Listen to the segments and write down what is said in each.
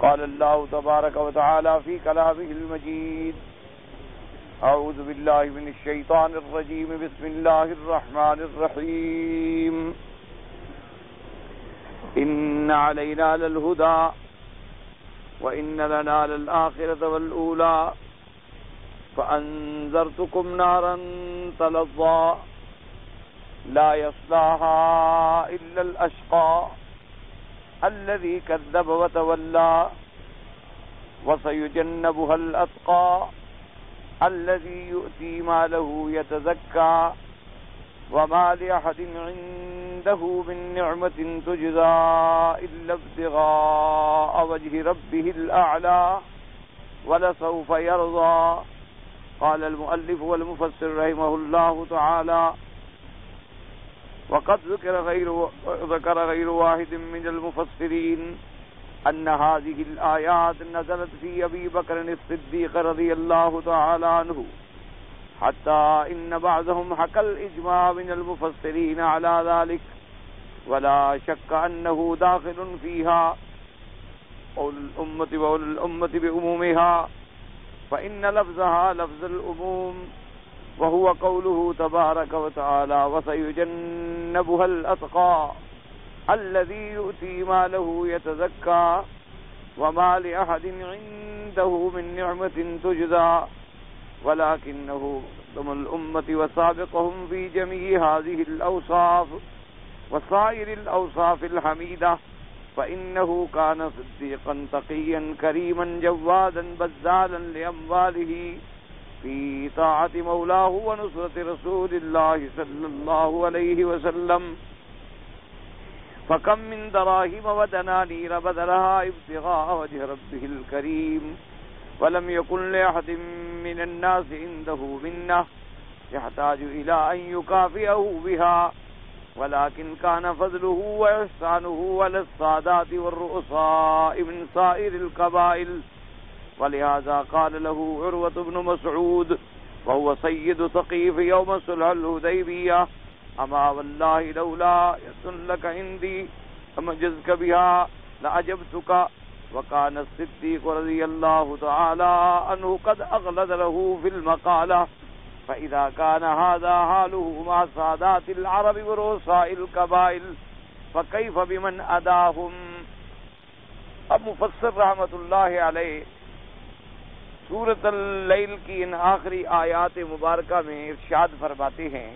قال الله تبارك وتعالى في كلامه المجيد: أعوذ بالله من الشيطان الرجيم. بسم الله الرحمن الرحيم. إن علينا للهدى وإن لنا للآخرة والأولى فأنذرتكم نارا تلظى لا يصلاها إلا الأشقى الذي كذب وتولى وسيجنبها الأتقى الذي يؤتي ماله يتزكى وما لأحد عنده من نعمة تجزى إلا ابتغاء وجه ربه الأعلى ولسوف يرضى. قال المؤلف والمفسر رحمه الله تعالى: وقد ذكر غير واحد من المفسرين أن هذه الآيات نزلت في أبي بكر الصديق رضي الله تعالى عنه، حتى إن بعضهم حكى الإجماع من المفسرين على ذلك، ولا شك أنه داخل فيها أولو الأمة بأمومها، فإن لفظها لفظ الأموم، وهو قوله تبارك وتعالى: وسيجنبها الأتقى الذي يؤتي ماله يتزكى وما لأحد عنده من نعمة تجزى، ولكنه ضم الأمة وسابقهم في جميع هذه الأوصاف وسائر الأوصاف الحميدة، فإنه كان صديقا تقيا كريما جوادا بذالا لأمواله في طاعة مولاه ونصرة رسول الله صلى الله عليه وسلم، فكم من دراهم ودنانير بذلها ابتغاء وجه ربه الكريم، ولم يكن لأحد من الناس عنده منة يحتاج إلى أن يكافئه بها، ولكن كان فضله وإحسانه على السادات والرؤساء من سائر القبائل. ولهذا قال له عروة بن مسعود وهو سيد ثقيف يوم صلح الحديبية: أما والله لولا يسن لك عندي أمجزك بها لأجبتك. وكان الصديق رضي الله تعالى عنه قد أغلظ له في المقالة، فإذا كان هذا حاله مع سادات العرب ورؤساء القبائل فكيف بمن أداهم. اب مفسر رحمت اللہ علیہ سورۃ اللیل کی ان آخری آیات مبارکہ میں ارشاد فرماتے ہیں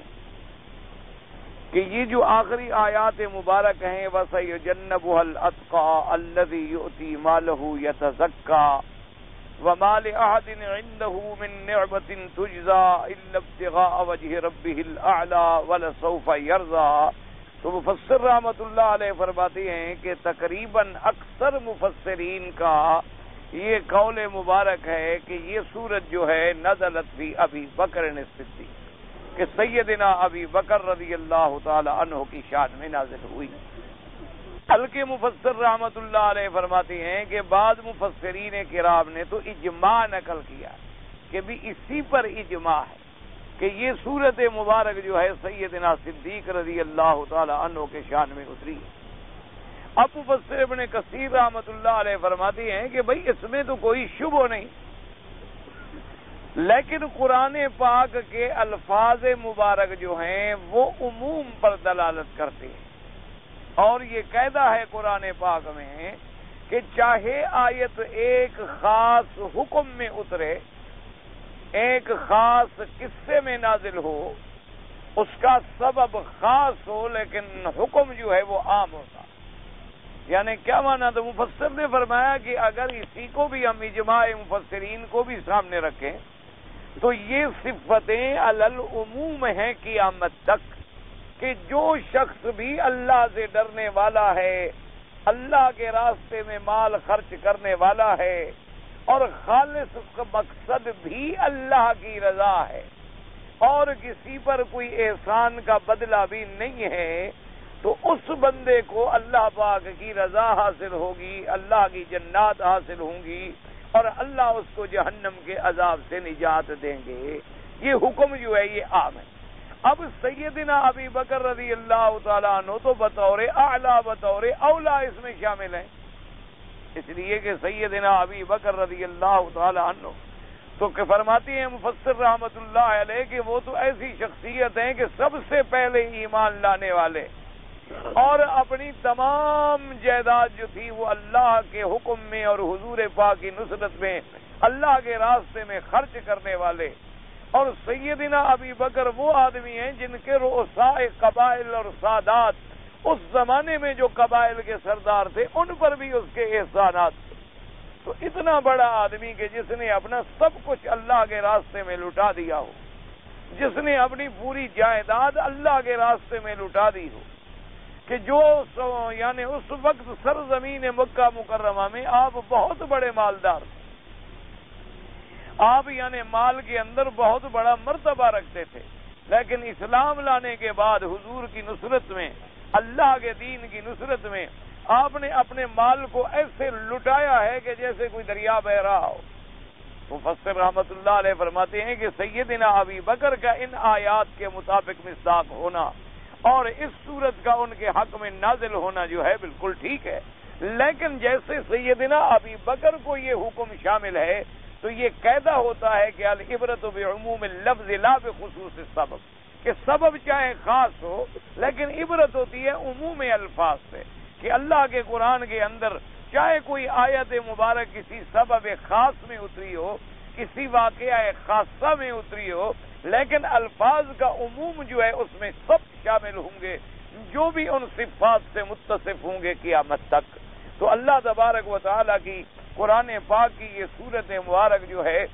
کہ یہ جو آخری آیات مبارک ہیں: وَسَيُجَنَّبُهَا الْأَتْقَى الَّذِي يُؤْتِي مَالَهُ يَتَزَكَّى وَمَا لِأَحَدٍ عِندَهُ مِن نِّعْمَةٍ تُجْزَى إِلَّا ابْتِغَاءَ وَجْهِ رَبِّهِ الْأَعْلَى وَلَسَوْفَ يَرْضَى۔ تو مفسر رحمت اللہ علیہ فرماتے ہیں کہ تقریباً اکثر مفسرین کا یہ قول مبارک ہے کہ یہ سورت جو ہے نزلت فی ابی بکر الصدیق، کہ سیدنا ابی بکر رضی اللہ تعالی عنہ کی شان میں نازل ہوئی۔ بلکہ مفسر رحمت اللہ علیہ فرماتے ہیں کہ بعض مفسرین کرام نے تو اجماع نقل کیا کہ بھی اسی پر اجماع ہے کہ یہ سورت مبارک جو ہے سیدنا صدیق رضی اللہ تعالی عنہ کے شان میں اتری ہے۔ اب مفسر ابن کثیر رحمت اللہ علیہ فرماتے ہیں کہ بھئی اس میں تو کوئی شبہ نہیں، لیکن قرآن پاک کے الفاظ مبارک جو ہیں وہ عموم پر دلالت کرتے ہیں، اور یہ قاعدہ ہے قرآن پاک میں کہ چاہے آیت ایک خاص حکم میں اترے، ایک خاص قصے میں نازل ہو، اس کا سبب خاص ہو لیکن حکم جو ہے وہ عام ہوتا۔ یعنی کیا مانا؟ تو مفسر نے فرمایا کہ اگر اسی کو بھی ہم اجماع مفسرین کو بھی سامنے رکھیں تو یہ صفتیں علی العموم ہیں قیامت تک، کہ جو شخص بھی اللہ سے ڈرنے والا ہے، اللہ کے راستے میں مال خرچ کرنے والا ہے، اور خالص مقصد بھی اللہ کی رضا ہے، اور کسی پر کوئی احسان کا بدلہ بھی نہیں ہے، تو اس بندے کو اللہ پاک کی رضا حاصل ہوگی، اللہ کی جنات حاصل ہوں گی، اور اللہ اس کو جہنم کے عذاب سے نجات دیں گے۔ یہ حکم جو ہے یہ عام ہے۔ اب سیدنا ابی بکر رضی اللہ تعالیٰ عنہ تو بطور اعلیٰ، بطور اولا اس میں شامل ہیں، اس لیے کہ سیدنا ابی بکر رضی اللہ تعالی عنہ تو کہ فرماتی ہیں مفسر رحمت اللہ علیہ کہ وہ تو ایسی شخصیت ہیں کہ سب سے پہلے ایمان لانے والے اور اپنی تمام جائیداد جو تھی وہ اللہ کے حکم میں اور حضور پاک کی نصرت میں اللہ کے راستے میں خرچ کرنے والے. اور سیدنا ابی بکر وہ آدمی ہیں جن کے رؤساء قبائل اور سادات اس زمانے میں جو قبائل کے سردار تھے ان پر بھی اس کے احسانات تھے. تو اتنا بڑا آدمی کہ جس نے اپنا سب کچھ اللہ کے راستے میں لٹا دیا ہو، جس نے اپنی پوری جائیداد اللہ کے راستے میں لٹا دی ہو، کہ جو یعنی اس وقت سرزمین مکہ مکرمہ میں آپ بہت بڑے مالدار تھے، آپ یعنی مال کے اندر بہت بڑا مرتبہ رکھتے تھے، لیکن اسلام لانے کے بعد حضور کی نصرت میں، اللہ کے دین کی نصرت میں آپ نے اپنے مال کو ایسے لٹایا ہے کہ جیسے کوئی دریا بہ رہا ہو. مفسر رحمت اللہ علیہ فرماتے ہیں کہ سیدنا ابی بکر کا ان آیات کے مطابق مصداق ہونا اور اس صورت کا ان کے حق میں نازل ہونا جو ہے بالکل ٹھیک ہے، لیکن جیسے سیدنا ابی بکر کو یہ حکم شامل ہے تو یہ قاعدہ ہوتا ہے کہ العبرۃ بعموم اللفظ لا بخصوص السبب، کہ سبب چاہے خاص ہو لیکن عبرت ہوتی ہے عموم الفاظ سے، کہ اللہ کے قرآن کے اندر چاہے کوئی آیت مبارک کسی سبب خاص میں اتری ہو، کسی واقعہ خاصہ میں اتری ہو، لیکن الفاظ کا عموم جو ہے اس میں سب شامل ہوں گے جو بھی ان صفات سے متصف ہوں گے قیامت تک. تو اللہ تبارک و تعالیٰ کی قرآن پاک کی یہ صورت مبارک جو ہے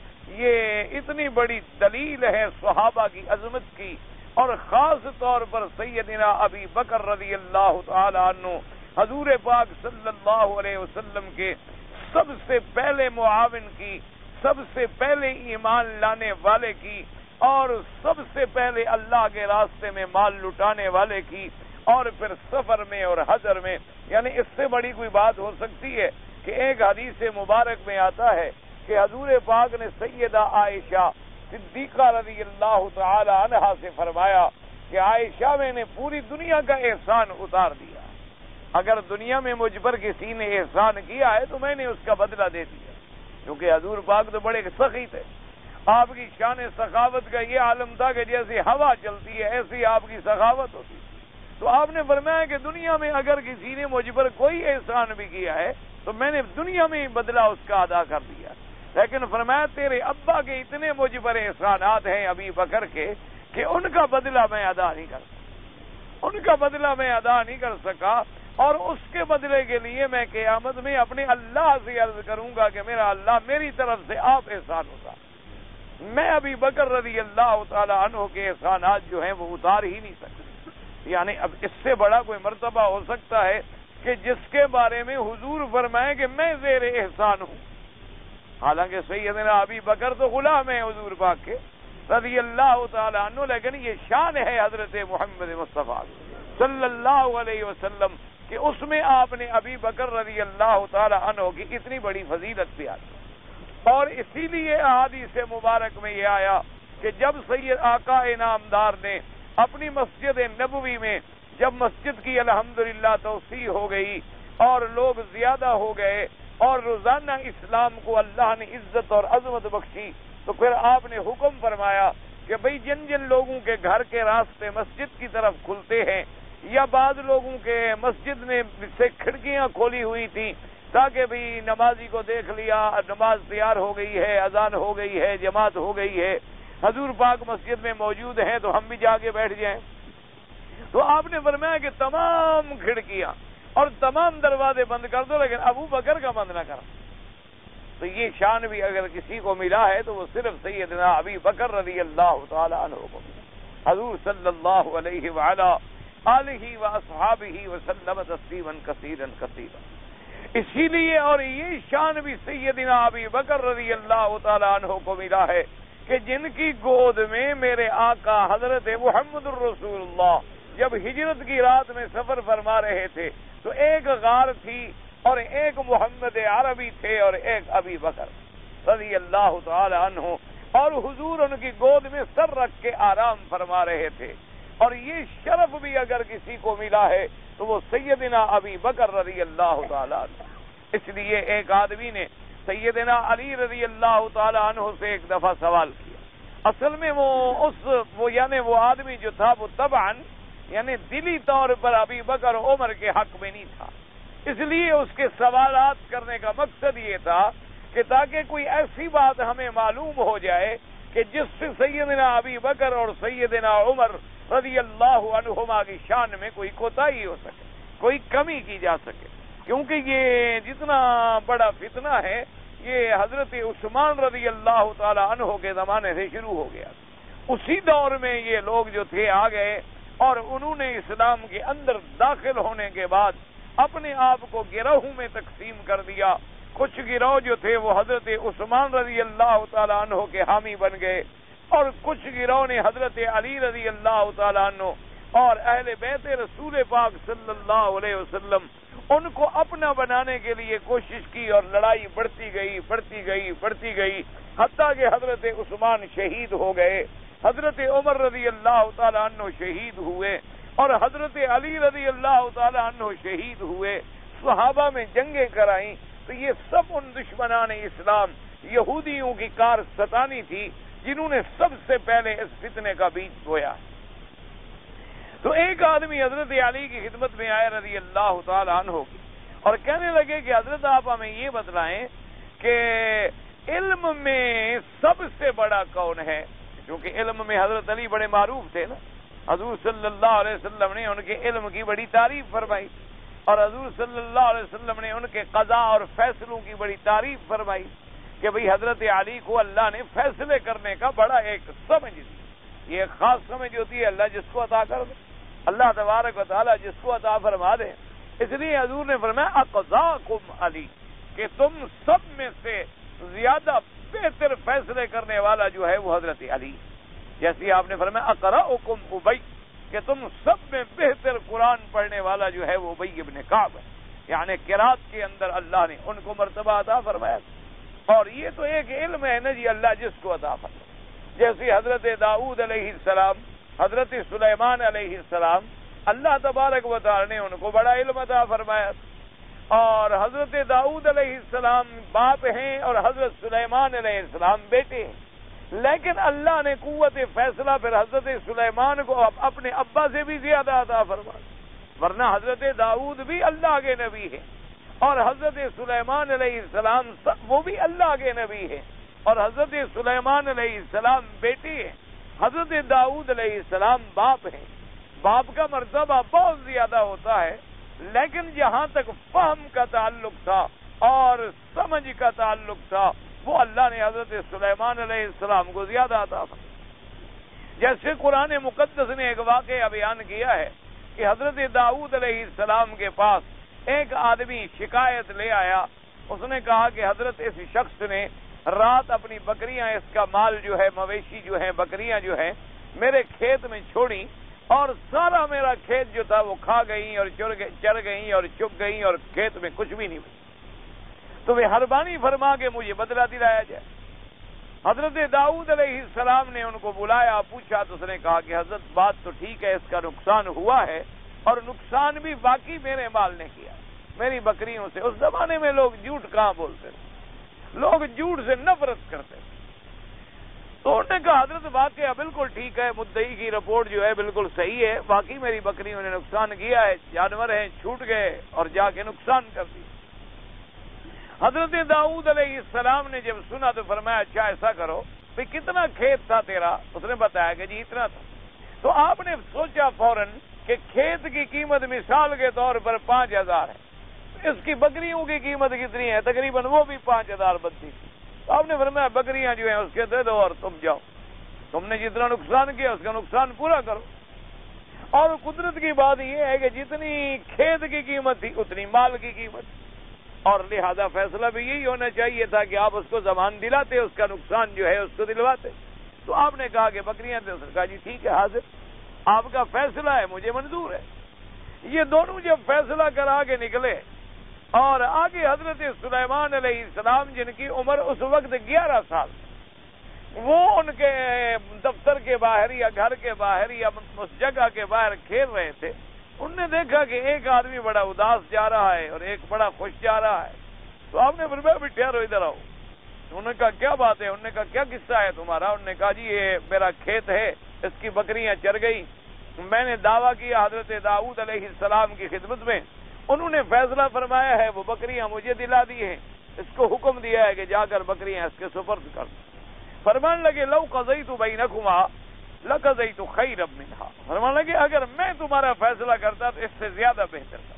یہ اتنی بڑی دلیل ہے صحابہ کی عظمت کی، اور خاص طور پر سیدنا ابی بکر رضی اللہ تعالی عنہ حضور پاک صلی اللہ علیہ وسلم کے سب سے پہلے معاون کی، سب سے پہلے ایمان لانے والے کی، اور سب سے پہلے اللہ کے راستے میں مال لٹانے والے کی، اور پھر سفر میں اور حضر میں. یعنی اس سے بڑی کوئی بات ہو سکتی ہے کہ ایک حدیث مبارک میں آتا ہے کہ حضور پاک نے سیدہ عائشہ صدیقہ رضی اللہ تعالی عنہا سے فرمایا کہ عائشہ میں نے پوری دنیا کا احسان اتار دیا، اگر دنیا میں مجھ پر کسی نے احسان کیا ہے تو میں نے اس کا بدلہ دے دیا، کیونکہ حضور پاک تو بڑے سخی تھے. آپ کی شان سخاوت کا یہ عالم تھا کہ جیسے ہوا چلتی ہے ایسی آپ کی سخاوت ہوتی. تو آپ نے فرمایا کہ دنیا میں اگر کسی نے مجھ پر کوئی احسان بھی کیا ہے تو میں نے دنیا میں ہی بدلہ اس کا ادا کر دیا، لیکن فرمایا تیرے ابا کے اتنے مجھ پر احسانات ہیں ابی بکر کے کہ ان کا بدلہ میں ادا نہیں کر سکا، ان کا بدلہ میں ادا نہیں کر سکا، اور اس کے بدلے کے لیے میں قیامت میں اپنے اللہ سے عرض کروں گا کہ میرا اللہ میری طرف سے آپ احسان ہوتا، میں ابی بکر رضی اللہ تعالی عنہ کے احسانات جو ہیں وہ اتار ہی نہیں سکتا. یعنی اب اس سے بڑا کوئی مرتبہ ہو سکتا ہے کہ جس کے بارے میں حضور فرمائے کہ میں زیر احسان ہوں، حالانکہ سیدنا ابی بکر تو غلام ہے حضور پاک کے رضی اللہ تعالی عنہ، لیکن یہ شان ہے حضرت محمد مصطفیٰ صلی اللہ علیہ وسلم کہ اس میں آپ نے ابی بکر رضی اللہ تعالی عنہ کی اتنی بڑی فضیلت بھی آئی. اور اسی لیے احادیث مبارک میں یہ آیا کہ جب سید آقا انعامدار نے اپنی مسجد نبوی میں جب مسجد کی الحمدللہ توسیع ہو گئی اور لوگ زیادہ ہو گئے اور روزانہ اسلام کو اللہ نے عزت اور عظمت بخشی، تو پھر آپ نے حکم فرمایا کہ بھئی جن جن لوگوں کے گھر کے راستے مسجد کی طرف کھلتے ہیں یا بعض لوگوں کے مسجد میں سے کھڑکیاں کھولی ہوئی تھیں تاکہ بھی نمازی کو دیکھ لیا نماز تیار ہو گئی ہے، اذان ہو گئی ہے، جماعت ہو گئی ہے، حضور پاک مسجد میں موجود ہیں تو ہم بھی جا کے بیٹھ جائیں. تو آپ نے فرمایا کہ تمام کھڑکیاں اور تمام دروازے بند کر دو لیکن ابو بکر کا بند نہ کرو. تو یہ شان بھی اگر کسی کو ملا ہے تو وہ صرف سیدنا ابی بکر رضی اللہ تعالی عنہ کو ملا. حضور صلی اللہ علیہ وعلا آلہ واصحابہ وسلم تسلیما کثیرا کثیرا. اسی لیے اور یہ شان بھی سیدنا ابی بکر رضی اللہ تعالی عنہ کو ملا ہے کہ جن کی گود میں میرے آقا حضرت محمد الرسول اللہ جب ہجرت کی رات میں سفر فرما رہے تھے تو ایک غار تھی اور ایک محمد عربی تھے اور ایک ابی بکر رضی اللہ تعالی عنہ، اور حضور ان کی گود میں سر رکھ کے آرام فرما رہے تھے. اور یہ شرف بھی اگر کسی کو ملا ہے تو وہ سیدنا ابی بکر رضی اللہ تعالی عنہ. اس لیے ایک آدمی نے سیدنا علی رضی اللہ تعالی عنہ سے ایک دفعہ سوال کیا. اصل میں وہ آدمی جو تھا وہ طبعاً یعنی دلی طور پر ابی بکر اور عمر کے حق میں نہیں تھا. اس لیے اس کے سوالات کرنے کا مقصد یہ تھا کہ تاکہ کوئی ایسی بات ہمیں معلوم ہو جائے کہ جس سے سیدنا ابی بکر اور سیدنا عمر رضی اللہ عنہما کی شان میں کوئی کوتاہی ہو سکے، کوئی کمی کی جا سکے. کیونکہ یہ جتنا بڑا فتنہ ہے یہ حضرت عثمان رضی اللہ تعالی عنہ کے زمانے سے شروع ہو گیا. اسی دور میں یہ لوگ جو تھے آ گئے اور انہوں نے اسلام کے اندر داخل ہونے کے بعد اپنے آپ کو گروہوں میں تقسیم کر دیا. کچھ گروہ جو تھے وہ حضرت عثمان رضی اللہ تعالی عنہ کے حامی بن گئے اور کچھ گروہ نے حضرت علی رضی اللہ تعالی عنہ اور اہل بیت رسول پاک صلی اللہ علیہ وسلم ان کو اپنا بنانے کے لیے کوشش کی اور لڑائی بڑھتی گئی حتیٰ کہ حضرت عثمان شہید ہو گئے، حضرت عمر رضی اللہ تعالی عنہ شہید ہوئے اور حضرت علی رضی اللہ تعالی عنہ شہید ہوئے. صحابہ میں جنگیں کرائیں. تو یہ سب ان دشمنان اسلام یہودیوں کی کار ستانی تھی جنہوں نے سب سے پہلے اس فتنے کا بیج بویا. تو ایک آدمی حضرت علی کی خدمت میں آئے رضی اللہ تعالی عنہ کی اور کہنے لگے کہ حضرت آپ ہمیں یہ بتلائیں کہ علم میں سب سے بڑا کون ہے؟ کیونکہ علم میں حضرت علی بڑے معروف تھے نا. حضور صلی اللہ علیہ وسلم نے ان کے علم کی بڑی تعریف فرمائی اور حضور صلی اللہ علیہ وسلم نے ان کے قضاء اور فیصلوں کی بڑی تعریف فرمائی کہ بھئی حضرت علی کو اللہ نے فیصلے کرنے کا بڑا ایک سمجھ دی. یہ ایک خاص سمجھ ہوتی ہے، اللہ جس کو عطا کر دے، اللہ تبارک و تعالی جس کو عطا فرما دے. اس لیے حضور نے فرمایا اقضاکم علی، کہ تم سب میں سے زیادہ بہتر فیصلے کرنے والا جو ہے وہ حضرت علی. جیسے آپ نے فرمایا اقرأکم ابی، کہ تم سب میں بہتر قرآن پڑھنے والا جو ہے وہ ابی ابن کعب ہے. یعنی قرات کے اندر اللہ نے ان کو مرتبہ عطا فرمایا. اور یہ تو ایک علم ہے نا جی، اللہ جس کو عطا فرمایا. جیسے حضرت داؤد علیہ السلام، حضرت سلیمان علیہ السلام، اللہ تبارک و تعالی نے ان کو بڑا علم عطا فرمایا. اور حضرت داؤد علیہ السلام باپ ہیں اور حضرت سلیمان علیہ السلام بیٹے ہیں. لیکن اللہ نے قوت فیصلہ پھر حضرت سلیمان کو اپنے ابا سے بھی زیادہ عطا فرمایا. ورنہ حضرت داؤد بھی اللہ کے نبی ہیں اور حضرت سلیمان علیہ السلام وہ بھی اللہ کے نبی ہیں اور حضرت سلیمان علیہ السلام بیٹے ہیں. حضرت داؤد علیہ السلام باپ ہیں. باپ کا مرتبہ بہت زیادہ ہوتا ہے، لیکن جہاں تک فہم کا تعلق تھا اور سمجھ کا تعلق تھا وہ اللہ نے حضرت سلیمان علیہ السلام کو زیادہ عطا فرمایا. جیسے قرآن مقدس نے ایک واقعہ بیان کیا ہے کہ حضرت داؤد علیہ السلام کے پاس ایک آدمی شکایت لے آیا. اس نے کہا کہ حضرت اس شخص نے رات اپنی بکریاں، اس کا مال جو ہے، مویشی جو ہے، بکریاں جو ہیں میرے کھیت میں چھوڑی اور سارا میرا کھیت جو تھا وہ کھا گئی اور چر گئی اور چگ گئی اور کھیت میں کچھ بھی نہیں بچا. تو مہربانی فرما کے مجھے بدلہ دلایا جائے. حضرت داؤد علیہ السلام نے ان کو بلایا، پوچھا تو اس نے کہا کہ حضرت بات تو ٹھیک ہے، اس کا نقصان ہوا ہے اور نقصان بھی باقی میرے مال نے کیا، میری بکریوں سے. اس زمانے میں لوگ جھوٹ کہاں بولتے تھے، لوگ جھوٹ سے نفرت کرتے تھے. تو انہوں نے کہا حضرت واقعہ بالکل ٹھیک ہے، مدعی کی رپورٹ جو ہے بالکل صحیح ہے، باقی میری بکریوں نے نقصان کیا ہے، جانور ہیں چھوٹ گئے اور جا کے نقصان کر دیا. حضرت داؤد علیہ السلام نے جب سنا تو فرمایا اچھا ایسا کرو بھئی کتنا کھیت تھا تیرا؟ اس نے بتایا کہ جی اتنا تھا. تو آپ نے سوچا فوراً کہ کھیت کی قیمت مثال کے طور پر 5000 ہے، اس کی بکریوں کی قیمت کتنی ہے؟ تقریباً وہ بھی 5000 بنتی تھی. تو آپ نے فرمایا بکریاں جو ہیں اس کے دے دو اور تم جاؤ، تم نے جتنا نقصان کیا اس کا نقصان پورا کرو. اور قدرت کی بات یہ ہے کہ جتنی کھیت کی قیمت تھی اتنی مال کی قیمت تھی، اور لہذا فیصلہ بھی یہی ہونا چاہیے تھا کہ آپ اس کو زمان دلاتے، اس کا نقصان جو ہے اس کو دلواتے. تو آپ نے کہا کہ بکریاں دے. اس نے کہا جی ٹھیک ہے حاضر، آپ کا فیصلہ ہے، مجھے منظور ہے. یہ دونوں جب فیصلہ کر آگے نکلے اور آگے حضرت سلیمان علیہ السلام جن کی عمر اس وقت 11 سال، وہ ان کے دفتر کے باہر یا گھر کے باہر یا اس جگہ کے باہر کھیل رہے تھے. انہوں نے دیکھا کہ ایک آدمی بڑا اداس جا رہا ہے اور ایک بڑا خوش جا رہا ہے. تو آپ نے فرمایا بھی ٹھہرو ادھر آؤ. انہوں نے کہا کیا بات ہے؟ انہوں نے کہا کیا قصہ ہے تمہارا؟ انہوں نے کہا جی یہ میرا کھیت ہے، اس کی بکریاں چر گئی، میں نے دعویٰ کیا حضرت داؤد علیہ السلام کی خدمت میں، انہوں نے فیصلہ فرمایا ہے وہ بکریاں مجھے دلا دی ہیں، اس کو حکم دیا ہے کہ جا کر بکریاں اس کے سپرد کر. فرمان لگے لو قضیت بینکما لقضیت خیرا منہا، فرمان لگے اگر میں تمہارا فیصلہ کرتا تو اس سے زیادہ بہتر تھا.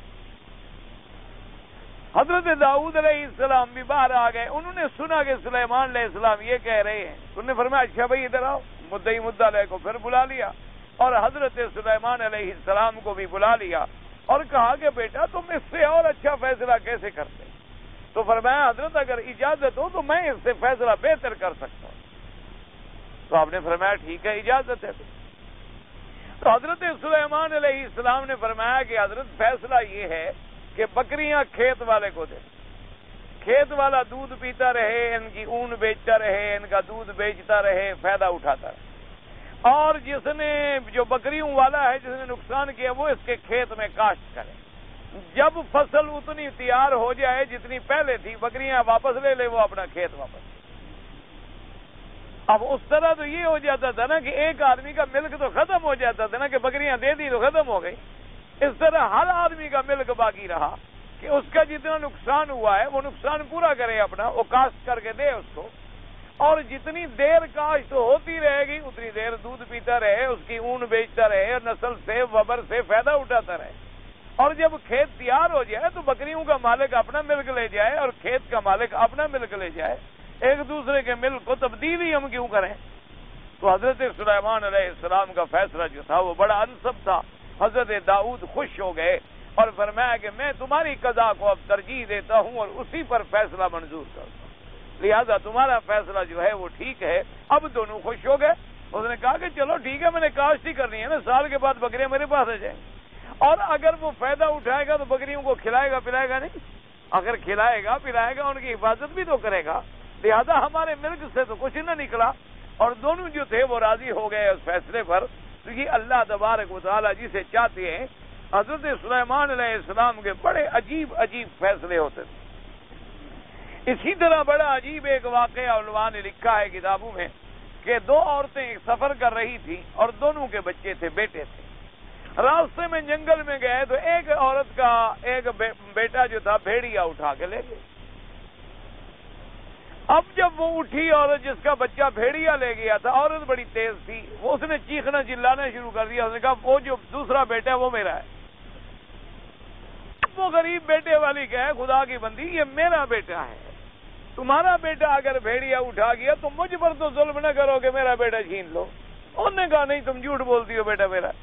حضرت داؤد علیہ السلام بھی باہر آ گئے، انہوں نے سنا کہ سلیمان علیہ السلام یہ کہہ رہے ہیں. انہوں نے فرمایا اچھا بھائی ادھر آؤ. مدعی مدعا علیہ کو پھر بلا لیا اور حضرت سلیمان علیہ السلام کو بھی بلا لیا اور کہا کہ بیٹا تم اس سے اور اچھا فیصلہ کیسے کرتے؟ تو فرمایا حضرت اگر اجازت ہو تو میں اس سے فیصلہ بہتر کر سکتا ہوں. تو آپ نے فرمایا ٹھیک ہے اجازت ہے. تو حضرت سلیمان علیہ السلام نے فرمایا کہ حضرت فیصلہ یہ ہے کہ بکریاں کھیت والے کو دے، کھیت والا دودھ پیتا رہے، ان کی اون بیچتا رہے، ان کا دودھ بیچتا رہے، فائدہ اٹھاتا رہے، اور جس نے جو بکریوں والا ہے جس نے نقصان کیا وہ اس کے کھیت میں کاشت کرے. جب فصل اتنی تیار ہو جائے جتنی پہلے تھی بکریاں واپس لے لے، وہ اپنا کھیت واپس. اب اس طرح تو یہ ہو جاتا تھا نا کہ ایک آدمی کا ملک تو ختم ہو جاتا تھا نا کہ بکریاں دے دی تو ختم ہو گئی. اس طرح ہر آدمی کا ملک باقی رہا کہ اس کا جتنا نقصان ہوا ہے وہ نقصان پورا کرے اپنا، وہ کاشت کر کے دے اس کو، اور جتنی دیر کاشت ہوتی رہے گی اتنی دیر دودھ پیتا رہے، اس کی اون بیچتا رہے اور نسل سے وبر سے فائدہ اٹھاتا رہے. اور جب کھیت تیار ہو جائے تو بکریوں کا مالک اپنا ملک لے جائے اور کھیت کا مالک اپنا ملک لے جائے. ایک دوسرے کے ملک کو تبدیلی ہم کیوں کریں؟ تو حضرت سلیمان علیہ السلام کا فیصلہ جو تھا وہ بڑا انصب تھا. حضرت داؤد خوش ہو گئے اور فرمایا کہ میں تمہاری قضا کو اب ترجیح دیتا ہوں اور اسی پر فیصلہ منظور کرتا ہوں، لہذا تمہارا فیصلہ جو ہے وہ ٹھیک ہے. اب دونوں خوش ہو گئے. اس نے کہا کہ چلو ٹھیک ہے، میں نے کاشت ہی کرنی ہے نا، سال کے بعد بکریاں میرے پاس آ جائیں، اور اگر وہ فائدہ اٹھائے گا تو بکریوں کو کھلائے گا پلائے گا نہیں، اگر کھلائے گا پلائے گا ان کی حفاظت بھی تو کرے گا، لہذا ہمارے ملک سے تو کچھ نہ نکلا. اور دونوں جو تھے وہ راضی ہو گئے اس فیصلے پر. تو یہ اللہ تبارک و تعالیٰ جسے چاہتے ہیں. حضرت سلیمان علیہ السلام کے بڑے عجیب عجیب فیصلے ہوتے تھے. اسی طرح بڑا عجیب ایک واقعہ علماء نے لکھا ہے کتابوں میں کہ دو عورتیں ایک سفر کر رہی تھی اور دونوں کے بچے تھے، بیٹے تھے. راستے میں جنگل میں گئے تو ایک عورت کا ایک بیٹا جو تھا بھیڑیا اٹھا کے لے گئے. اب جب وہ اٹھی اور جس کا بچہ بھیڑیا لے گیا تھا، عورت بڑی تیز تھی، وہ اس نے چیخنا چلانا شروع کر دیا. اس نے کہا وہ جو دوسرا بیٹا ہے وہ میرا ہے. وہ غریب بیٹے والی کہے خدا کی بندی یہ میرا بیٹا ہے، تمہارا بیٹا اگر بھیڑیا اٹھا گیا تو مجھ پر تو ظلم نہ کرو کہ میرا بیٹا چھین لو. انہوں نے کہا نہیں تم جھوٹ بولتی ہو، بیٹا میرا.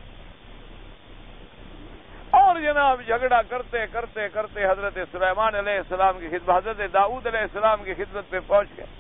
اور جناب جھگڑا کرتے کرتے کرتے حضرت سلیمان علیہ السلام کی خدمت، حضرت داؤد علیہ السلام کی خدمت پہ پہنچ گئے.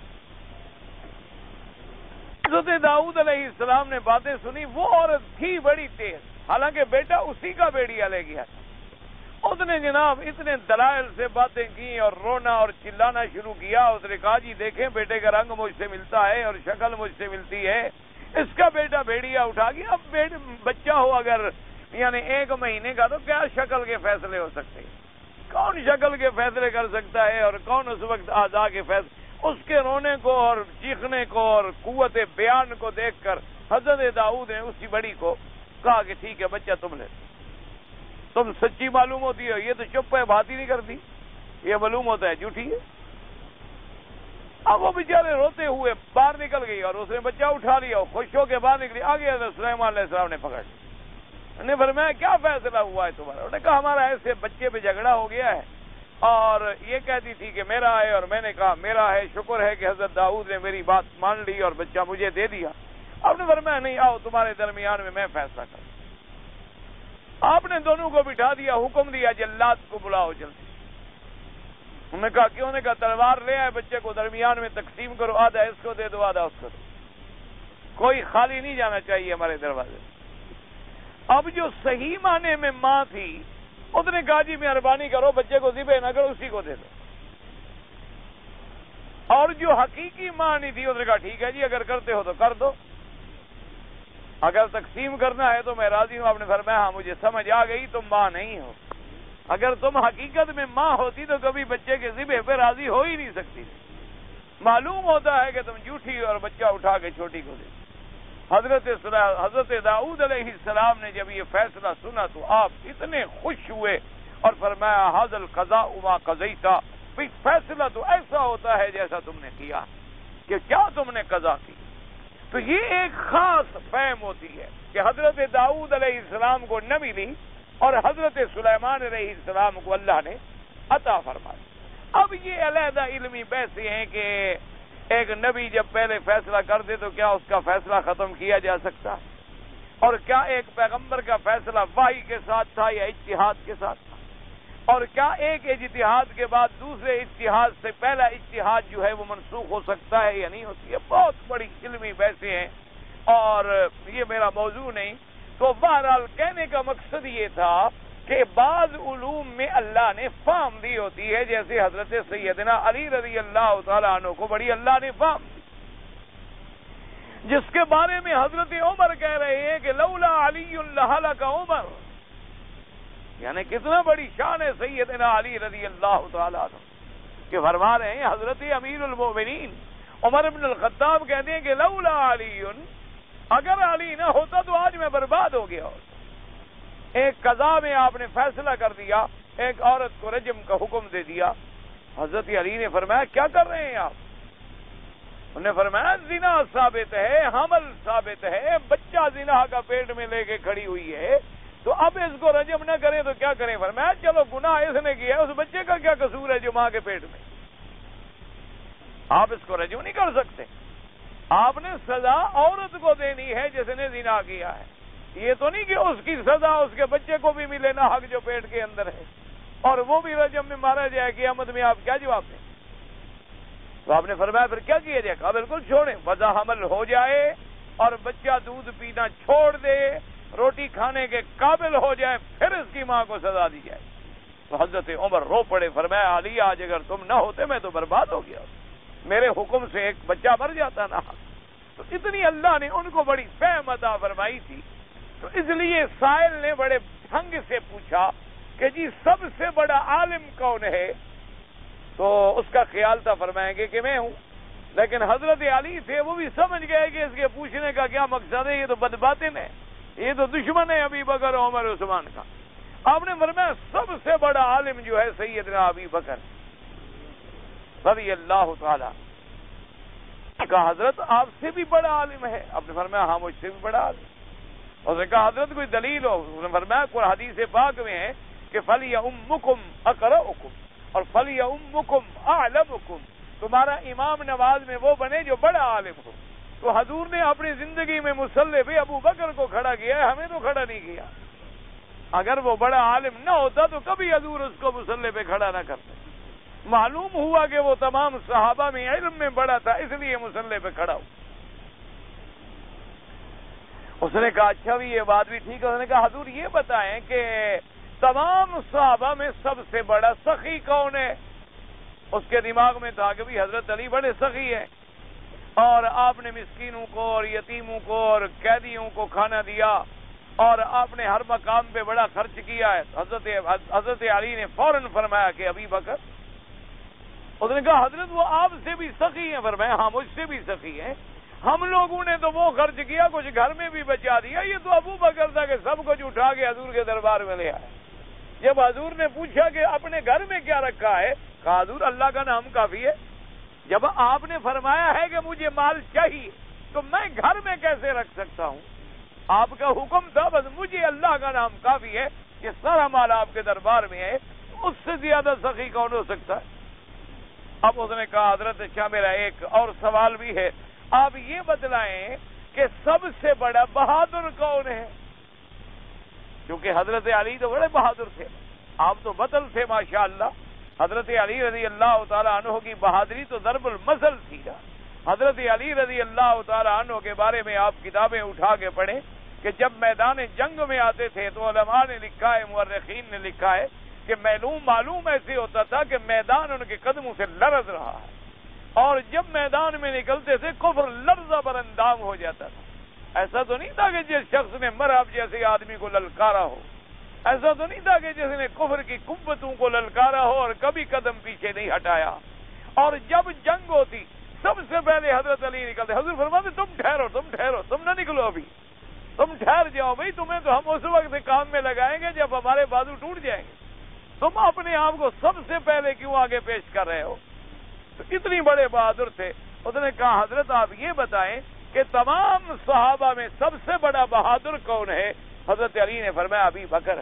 حضرت داؤد علیہ السلام نے باتیں سنی. وہ عورت تھی بڑی تیز، حالانکہ بیٹا اسی کا بھیڑیا لے گیا. اس نے جناب اتنے دلائل سے باتیں کی اور رونا اور چلانا شروع کیا. اس نے کہا جی دیکھیں بیٹے کا رنگ مجھ سے ملتا ہے اور شکل مجھ سے ملتی ہے، اس کا بیٹا بھیڑیا اٹھا گیا. اب بچہ ہو اگر یعنی 1 مہینے کا تو کیا شکل کے فیصلے ہو سکتے ہیں؟ کون شکل کے فیصلے کر سکتا ہے اور کون اس وقت اعضاء کے فیصلے؟ اس کے رونے کو اور چیخنے کو اور قوت بیان کو دیکھ کر حضرت داؤد نے اسی بڑی کو کہا کہ ٹھیک ہے بچہ تم لے. تم سچی معلوم ہوتی ہو، یہ تو چپ ہے، بات ہی نہیں کرتی، یہ معلوم ہوتا ہے جھوٹی ہے. اب وہ بیچارے روتے ہوئے باہر نکل گئی اور اس نے بچہ اٹھا لیا، خوش ہو کے باہر نکلی. آگے حضرت سلیمان علیہ السلام نے پکڑ لیا. نے فرمایا کیا فیصلہ ہوا ہے تمہارا؟ انہوں نے کہا ہمارا ایسے بچے پہ جھگڑا ہو گیا ہے اور یہ کہتی تھی کہ میرا ہے اور میں نے کہا میرا ہے. شکر ہے کہ حضرت داؤد نے میری بات مان لی اور بچہ مجھے دے دیا. آپ نے فرمایا نہیں آؤ تمہارے درمیان میں فیصلہ کروں. آپ نے دونوں کو بٹھا دیا، حکم دیا جلاد کو بلاؤ جلدی. انہوں نے کہا کیوں؟ نے کہا تلوار لے آئے، بچے کو درمیان میں تقسیم کرو، آدھا اس کو دے دو آدھا اس کو دو، کوئی خالی نہیں جانا چاہیے ہمارے دروازے. اب جو صحیح معنی میں ماں تھی اس نے کہا جی مہربانی کرو بچے کو ذبح نہ کرو، اسی کو دے دو. اور جو حقیقی ماں نہیں تھی اس نے کہا ٹھیک ہے جی اگر کرتے ہو تو کر دو، اگر تقسیم کرنا ہے تو میں راضی ہوں. آپ نے فرمایا ہاں مجھے سمجھ آ گئی تم ماں نہیں ہو. اگر تم حقیقت میں ماں ہوتی تو کبھی بچے کے ذبح پہ راضی ہو ہی نہیں سکتی. معلوم ہوتا ہے کہ تم جھوٹی اور بچہ اٹھا کے چھوٹی کو دے. حضرت داؤد علیہ السلام نے جب یہ فیصلہ سنا تو آپ اتنے خوش ہوئے اور فرمایا ھذا القضاء ما قضیت، فیصلہ تو ایسا ہوتا ہے جیسا تم نے کیا کہ کیا تم نے قضا کی. تو یہ ایک خاص فہم ہوتی ہے کہ حضرت داؤد علیہ السلام کو نہ ملی اور حضرت سلیمان علیہ السلام کو اللہ نے عطا فرمائی. اب یہ علیحدہ علمی بحثیں ہیں کہ ایک نبی جب پہلے فیصلہ کر دے تو کیا اس کا فیصلہ ختم کیا جا سکتا ہے، اور کیا ایک پیغمبر کا فیصلہ وحی کے ساتھ تھا یا اجتہاد کے ساتھ تھا، اور کیا ایک اجتہاد کے بعد دوسرے اجتہاد سے پہلا اجتہاد جو ہے وہ منسوخ ہو سکتا ہے یا نہیں ہوتی ہے. بہت بڑی علمی بحثیں ہیں اور یہ میرا موضوع نہیں. تو بہرحال کہنے کا مقصد یہ تھا کہ بعض علوم میں اللہ نے فہم دی ہوتی ہے، جیسے حضرت سیدنا علی رضی اللہ تعالیٰ عنہ کو بڑی اللہ نے فہم دی، جس کے بارے میں حضرت عمر کہہ رہے ہیں کہ لولا علی لہلک عمر. یعنی کتنا بڑی شان ہے سیدنا علی رضی اللہ تعالیٰ عنہ کہ فرما رہے ہیں حضرت امیر المومنین عمر بن الخطاب کہتے ہیں کہ لولا علی، اگر علی نہ ہوتا تو آج میں برباد ہو گیا ہوتا. ایک قضا میں آپ نے فیصلہ کر دیا، ایک عورت کو رجم کا حکم دے دیا. حضرت علی نے فرمایا کیا کر رہے ہیں آپ؟ انہوں نے فرمایا زنا ثابت ہے، حمل ثابت ہے، بچہ زنا کا پیٹ میں لے کے کھڑی ہوئی ہے، تو اب اس کو رجم نہ کریں تو کیا کریں؟ فرمایا چلو گناہ اس نے کیا ہے، اس بچے کا کیا قصور ہے جو ماں کے پیٹ میں، آپ اس کو رجم نہیں کر سکتے. آپ نے سزا عورت کو دینی ہے جس نے زنا کیا ہے، یہ تو نہیں کہ اس کی سزا اس کے بچے کو بھی ملے نہ حق جو پیٹ کے اندر ہے اور وہ بھی رجم میں مارا جائے. قیامت میں آپ کیا جواب دیں؟ تو آپ نے فرمایا پھر کیا کیا جائے؟ کہا بالکل چھوڑیں. وضع حمل ہو جائے اور بچہ دودھ پینا چھوڑ دے، روٹی کھانے کے قابل ہو جائے، پھر اس کی ماں کو سزا دی جائے. تو حضرت عمر رو پڑے، فرمایا علی آج اگر تم نہ ہوتے میں تو برباد ہو گیا، میرے حکم سے ایک بچہ مر جاتا نہ. تو اتنی اللہ نے ان کو بڑی فہم عطا فرمائی تھی. تو اس لیے سائل نے بڑے ڈھنگ سے پوچھا کہ جی سب سے بڑا عالم کون ہے؟ تو اس کا خیال تھا فرمائیں گے کہ میں ہوں، لیکن حضرت علی تھے وہ بھی سمجھ گئے کہ اس کے پوچھنے کا کیا مقصد ہے، یہ تو بدباطن ہے، یہ تو دشمن ہے ابی بکر عمر عثمان کا. آپ نے فرمایا سب سے بڑا عالم جو ہے سیدنا ابی بکر رضی اللہ تعالی. کہا حضرت آپ سے بھی بڑا عالم ہے؟ آپ نے فرمایا ہاں مجھ سے بھی بڑا عالم. اس نے کہا حضرت کوئی دلیل ہو؟ اس نے فرمایا قرآن حدیث پاک میں ہے کہ فَلْيَؤُمُّكُمْ أَقْرَؤُكُمْ اور فَلْيَؤُمُّكُمْ أَعْلَمُكُمْ، تمہارا امام نماز میں وہ بنے جو بڑا عالم ہو. تو حضور نے اپنی زندگی میں مصلی پہ ابو بکر کو کھڑا کیا ہے، ہمیں تو کھڑا نہیں کیا. اگر وہ بڑا عالم نہ ہوتا تو کبھی حضور اس کو مصلی پہ کھڑا نہ کرتے. معلوم ہوا کہ وہ تمام صحابہ میں علم میں بڑا تھا، اس لیے مصلی پہ کھڑا ہو. اس نے کہا اچھا بھی یہ بات بھی ٹھیک ہے. اس نے کہا حضور یہ بتائیں کہ تمام صحابہ میں سب سے بڑا سخی کون ہے؟ اس کے دماغ میں تھا کہ بھی حضرت علی بڑے سخی ہیں اور آپ نے مسکینوں کو اور یتیموں کو اور قیدیوں کو کھانا دیا اور آپ نے ہر مقام پہ بڑا خرچ کیا ہے. حضرت علی نے فوراً فرمایا کہ ابی بکر. اس نے کہا حضرت وہ آپ سے بھی سخی ہیں؟ فرمایا ہاں مجھ سے بھی سخی ہیں. ہم لوگوں نے تو وہ خرچ کیا کچھ گھر میں بھی بچا دیا، یہ تو ابو بکر تھا کہ سب کچھ اٹھا کے حضور کے دربار میں لے آئے. جب حضور نے پوچھا کہ اپنے گھر میں کیا رکھا ہے، کہا حضور اللہ کا نام کافی ہے. جب آپ نے فرمایا ہے کہ مجھے مال چاہیے تو میں گھر میں کیسے رکھ سکتا ہوں؟ آپ کا حکم تھا بس مجھے اللہ کا نام کافی ہے کہ سارا مال آپ کے دربار میں ہے. اس سے زیادہ سخی کون ہو سکتا ہے؟ اب اس نے کہا حضرت اچھا میرا ایک اور سوال بھی ہے، آپ یہ بتلائیں کہ سب سے بڑا بہادر کون ہے؟ کیونکہ حضرت علی تو بڑے بہادر تھے، آپ تو بطل تھے ماشاءاللہ. حضرت علی رضی اللہ تعالیٰ عنہ کی بہادری تو ضرب المثل تھی. حضرت علی رضی اللہ تعالیٰ عنہ کے بارے میں آپ کتابیں اٹھا کے پڑھیں کہ جب میدان جنگ میں آتے تھے تو علماء نے لکھا ہے، مورخین نے لکھا ہے کہ معلوم ایسے ہوتا تھا کہ میدان ان کے قدموں سے لرز رہا ہے، اور جب میدان میں نکلتے تھے کفر لرزہ پر اندام ہو جاتا تھا. ایسا تو نہیں تھا کہ جس شخص نے مرحب جیسے آدمی کو للکارا ہو، ایسا تو نہیں تھا کہ جس نے کفر کی قوتوں کو للکارا ہو اور کبھی قدم پیچھے نہیں ہٹایا. اور جب جنگ ہوتی سب سے پہلے حضرت علی نکلتے. حضور فرماتے تم ٹھہرو تم نہ نکلو, ابھی تم ٹھہر جاؤ بھائی, تمہیں تو ہم اس وقت کام میں لگائیں گے جب ہمارے بازو ٹوٹ جائیں گے. تم اپنے آپ کو سب سے پہلے کیوں آگے پیش کر رہے ہو؟ تو اتنی بڑے بہادر تھے. اس نے کہا حضرت آپ یہ بتائیں کہ تمام صحابہ میں سب سے بڑا بہادر کون ہے؟ حضرت علی نے فرمایا ابی بکر.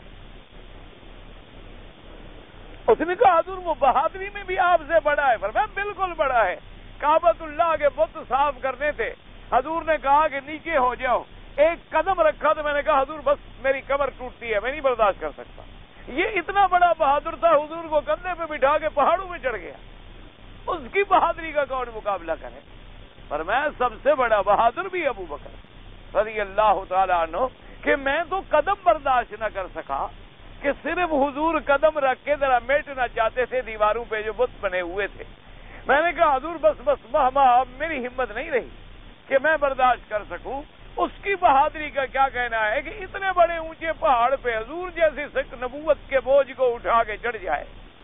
اس نے کہا حضور وہ بہادری میں بھی آپ سے بڑا ہے؟ فرمایا بالکل بڑا ہے. کعبۃ اللہ کے بت صاف کرنے تھے, حضور نے کہا کہ نیچے ہو جاؤ, ایک قدم رکھا تو میں نے کہا حضور بس میری کمر ٹوٹتی ہے, میں نہیں برداشت کر سکتا. یہ اتنا بڑا بہادر تھا, حضور کو کندھے پہ بٹھا کے پہاڑوں میں چڑھ گیا. اس کی بہادری کا کون مقابلہ کرے؟ فرمایا سب سے بڑا بہادر بھی ابو بکر رضی اللہ تعالیٰ عنہ, کہ میں تو قدم برداشت نہ کر سکا کہ صرف حضور قدم رکھ کے ذرا میٹنا چاہتے تھے دیواروں پہ جو بت بنے ہوئے تھے. میں نے کہا حضور بس اب میری ہمت نہیں رہی کہ میں برداشت کر سکوں. اس کی بہادری کا کیا کہنا ہے کہ اتنے بڑے اونچے پہاڑ پہ حضور جیسی نبوت کے بوجھ کو اٹھا کے چڑھ جائے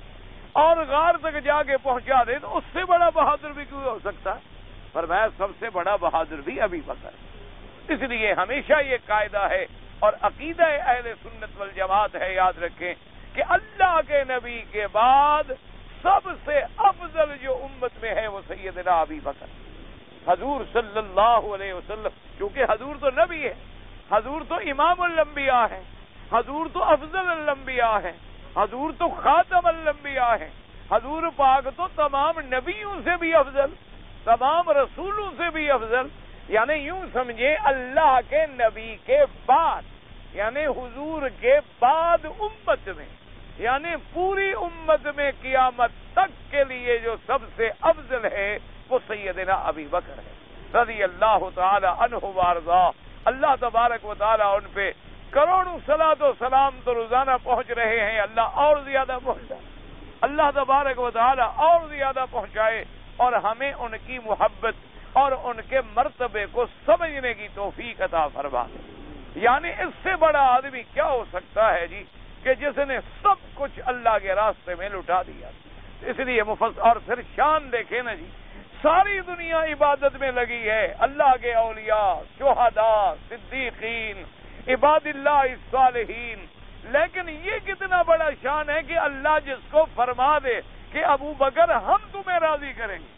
اور غار تک جا کے پہنچا دے, تو اس سے بڑا بہادر بھی کیوں ہو سکتا؟ فرمایا سب سے بڑا بہادر بھی ابی بکر. اس لیے ہمیشہ یہ قاعدہ ہے اور عقیدہ اہل سنت والجماعت ہے, یاد رکھیں کہ اللہ کے نبی کے بعد سب سے افضل جو امت میں ہے وہ سیدنا ابی بکر. حضور صلی اللہ علیہ وسلم, کیونکہ حضور تو نبی ہے, حضور تو امام الانبیاء ہے, حضور تو افضل الانبیاء ہے, حضور تو خاتم الانبیاء ہے, حضور پاک تو تمام نبیوں سے بھی افضل, تمام رسولوں سے بھی افضل. یعنی یوں سمجھے اللہ کے نبی کے بعد, یعنی حضور کے بعد امت میں, یعنی پوری امت میں قیامت تک کے لیے جو سب سے افضل ہے وہ سیدنا ابی بکر ہے رضی اللہ تعالی عنہ وارضا. اللہ تبارک و تعالی ان پہ کروڑوں صلاۃ و سلام تو روزانہ پہنچ رہے ہیں, اللہ اور زیادہ پہنچائے, اللہ تبارک و تعالی اور زیادہ پہنچائے, اور ہمیں ان کی محبت اور ان کے مرتبے کو سمجھنے کی توفیق عطا فرما. یعنی اس سے بڑا آدمی کیا ہو سکتا ہے جی کہ جس نے سب کچھ اللہ کے راستے میں لٹا دیا. اس لیے اور پھر شان دیکھیں نا جی, ساری دنیا عبادت میں لگی ہے, اللہ کے اولیاء, شہداء, صدیقین, عباد اللہ الصالحین, لیکن یہ کتنا بڑا شان ہے کہ اللہ جس کو فرما دے کہ ابو بکر ہم تمہیں راضی کریں گے.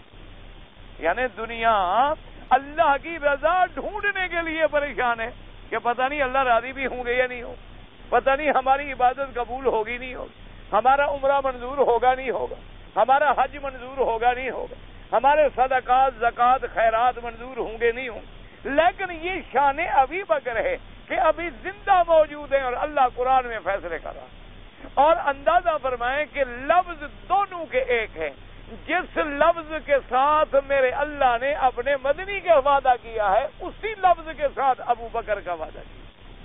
یعنی دنیا اللہ کی رضا ڈھونڈنے کے لیے پریشان ہے کہ پتہ نہیں اللہ راضی بھی ہوں گے یا نہیں ہو, پتہ نہیں ہماری عبادت قبول ہوگی نہیں ہوگی, ہمارا عمرہ منظور ہوگا نہیں ہوگا, ہمارا حج منظور ہوگا نہیں ہوگا, ہمارے صدقات زکوٰۃ خیرات منظور ہوں گے نہیں ہوں. لیکن یہ شان ابی بکر ہے کہ ابھی زندہ موجود ہیں اور اللہ قرآن میں فیصلے کر رہا ہے. اور اندازہ فرمائیں کہ لفظ دونوں کے ایک ہیں. جس لفظ کے ساتھ میرے اللہ نے اپنے مدنی کا وعدہ کیا ہے اسی لفظ کے ساتھ ابو بکر کا وعدہ کیا.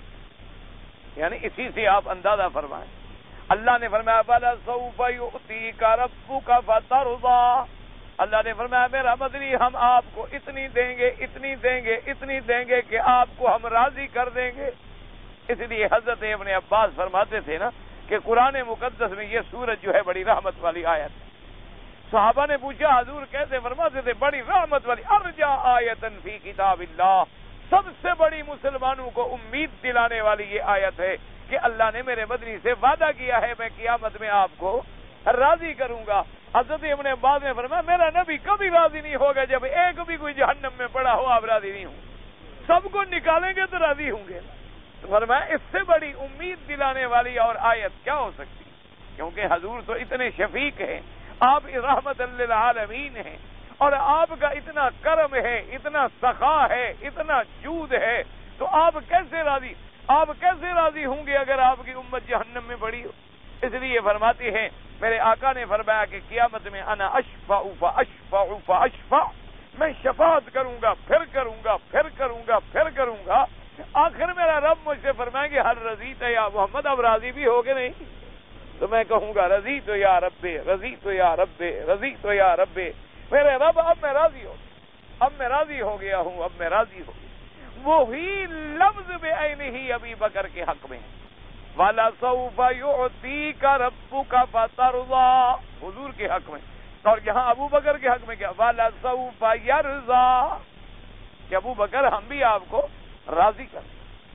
یعنی اسی سے آپ اندازہ فرمائیں. اللہ نے فرمایا بَلَا سَوْفَ يُؤْتِيكَ رَبُّكَ فَتَرْضَىٰ. اللہ نے فرمایا میرا مدنی ہم آپ کو اتنی دیں گے, اتنی دیں گے, اتنی دیں گے کہ آپ کو ہم راضی کر دیں گے. اس لیے حضرت ابن عباس فرماتے تھے نا کہ قرآن مقدس میں یہ سورت جو ہے بڑی رحمت والی آیت ہے. صحابہ نے پوچھا حضور کیسے؟ فرماتے تھے بڑی رحمت والی, ارجا آیتن فی کتاب اللہ, سب سے بڑی مسلمانوں کو امید دلانے والی یہ آیت ہے کہ اللہ نے میرے مدنی سے وعدہ کیا ہے میں قیامت میں آپ کو راضی کروں گا. حضرت ابن عباس نے فرمایا میرا نبی کبھی راضی نہیں ہوگا جب ایک بھی کوئی جہنم میں پڑا ہو آپ راضی نہیں ہوں, سب کو نکالیں گے تو راضی ہوں گے. فرمایا اس سے بڑی امید دلانے والی اور آیت کیا ہو سکتی, کیونکہ حضور تو اتنے شفیق ہیں, آپ رحمت للعالمین ہیں, اور آپ کا اتنا کرم ہے, اتنا سخا ہے, اتنا جود ہے, تو آپ کیسے راضی ہوں گے اگر آپ کی امت جہنم میں پڑی ہو. اس لیے فرماتے ہیں میرے آقا نے فرمایا کہ قیامت میں انا اشفع فاشفع فاشفع, میں شفاعت کروں گا, پھر کروں گا, پھر کروں گا, پھر کروں گا. آخر میرا رب مجھ سے فرمائیں گے ہر رضیت یا محمد, اب راضی بھی ہوگے نہیں؟ تو میں کہوں گا رضی تو یا رب, رضی تو یا رب, رضی تو یا رب, میرے رب اب میں راضی ہوں, اب میں راضی ہو گیا ہوں, اب میں راضی ہو گیا. وہی لفظ بعینہ ہی ابی بکر کے حق میں ہے. وَلَسَوْفَ يُعْطِيكَ رَبُّكَ فَتَرْضَىٰ حضور کے حق میں، اور یہاں ابو بکر کے حق میں کیا؟ وَلَسَوْفَ يَرْضَىٰ کہ ابو بکر ہم بھی آپ کو راضی کریں۔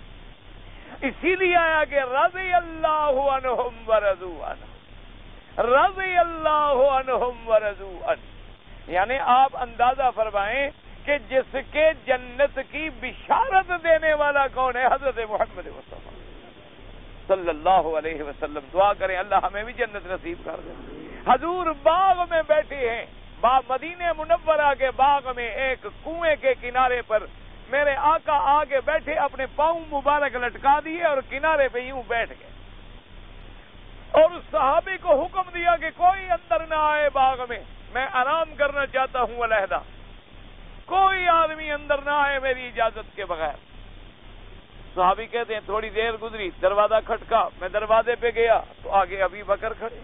اسی لیے آیا کہ رضی اللہ عنہم ورضوا عنہ، رضی اللہ عنہم ورضوا عنہ، یعنی آپ اندازہ فرمائیں کہ جس کے جنت کی بشارت دینے والا کون ہے؟ حضرت محمد مصطفیٰ صلی اللہ علیہ وسلم۔ دعا کریں اللہ ہمیں بھی جنت نصیب کر دے۔ حضور باغ میں بیٹھے ہیں، مدینہ منورہ کے باغ میں ایک کنویں کے کنارے پر میرے آقا آگے بیٹھے، اپنے پاؤں مبارک لٹکا دیے اور کنارے پہ یوں بیٹھ گئے، اور اس صحابی کو حکم دیا کہ کوئی اندر نہ آئے باغ میں آرام کرنا چاہتا ہوں علیحدہ، کوئی آدمی اندر نہ آئے میری اجازت کے بغیر۔ صحابی کہتے ہیں تھوڑی دیر گزری، دروازہ کھٹکا، میں دروازے پہ گیا تو آگے ابھی بکر کھڑے۔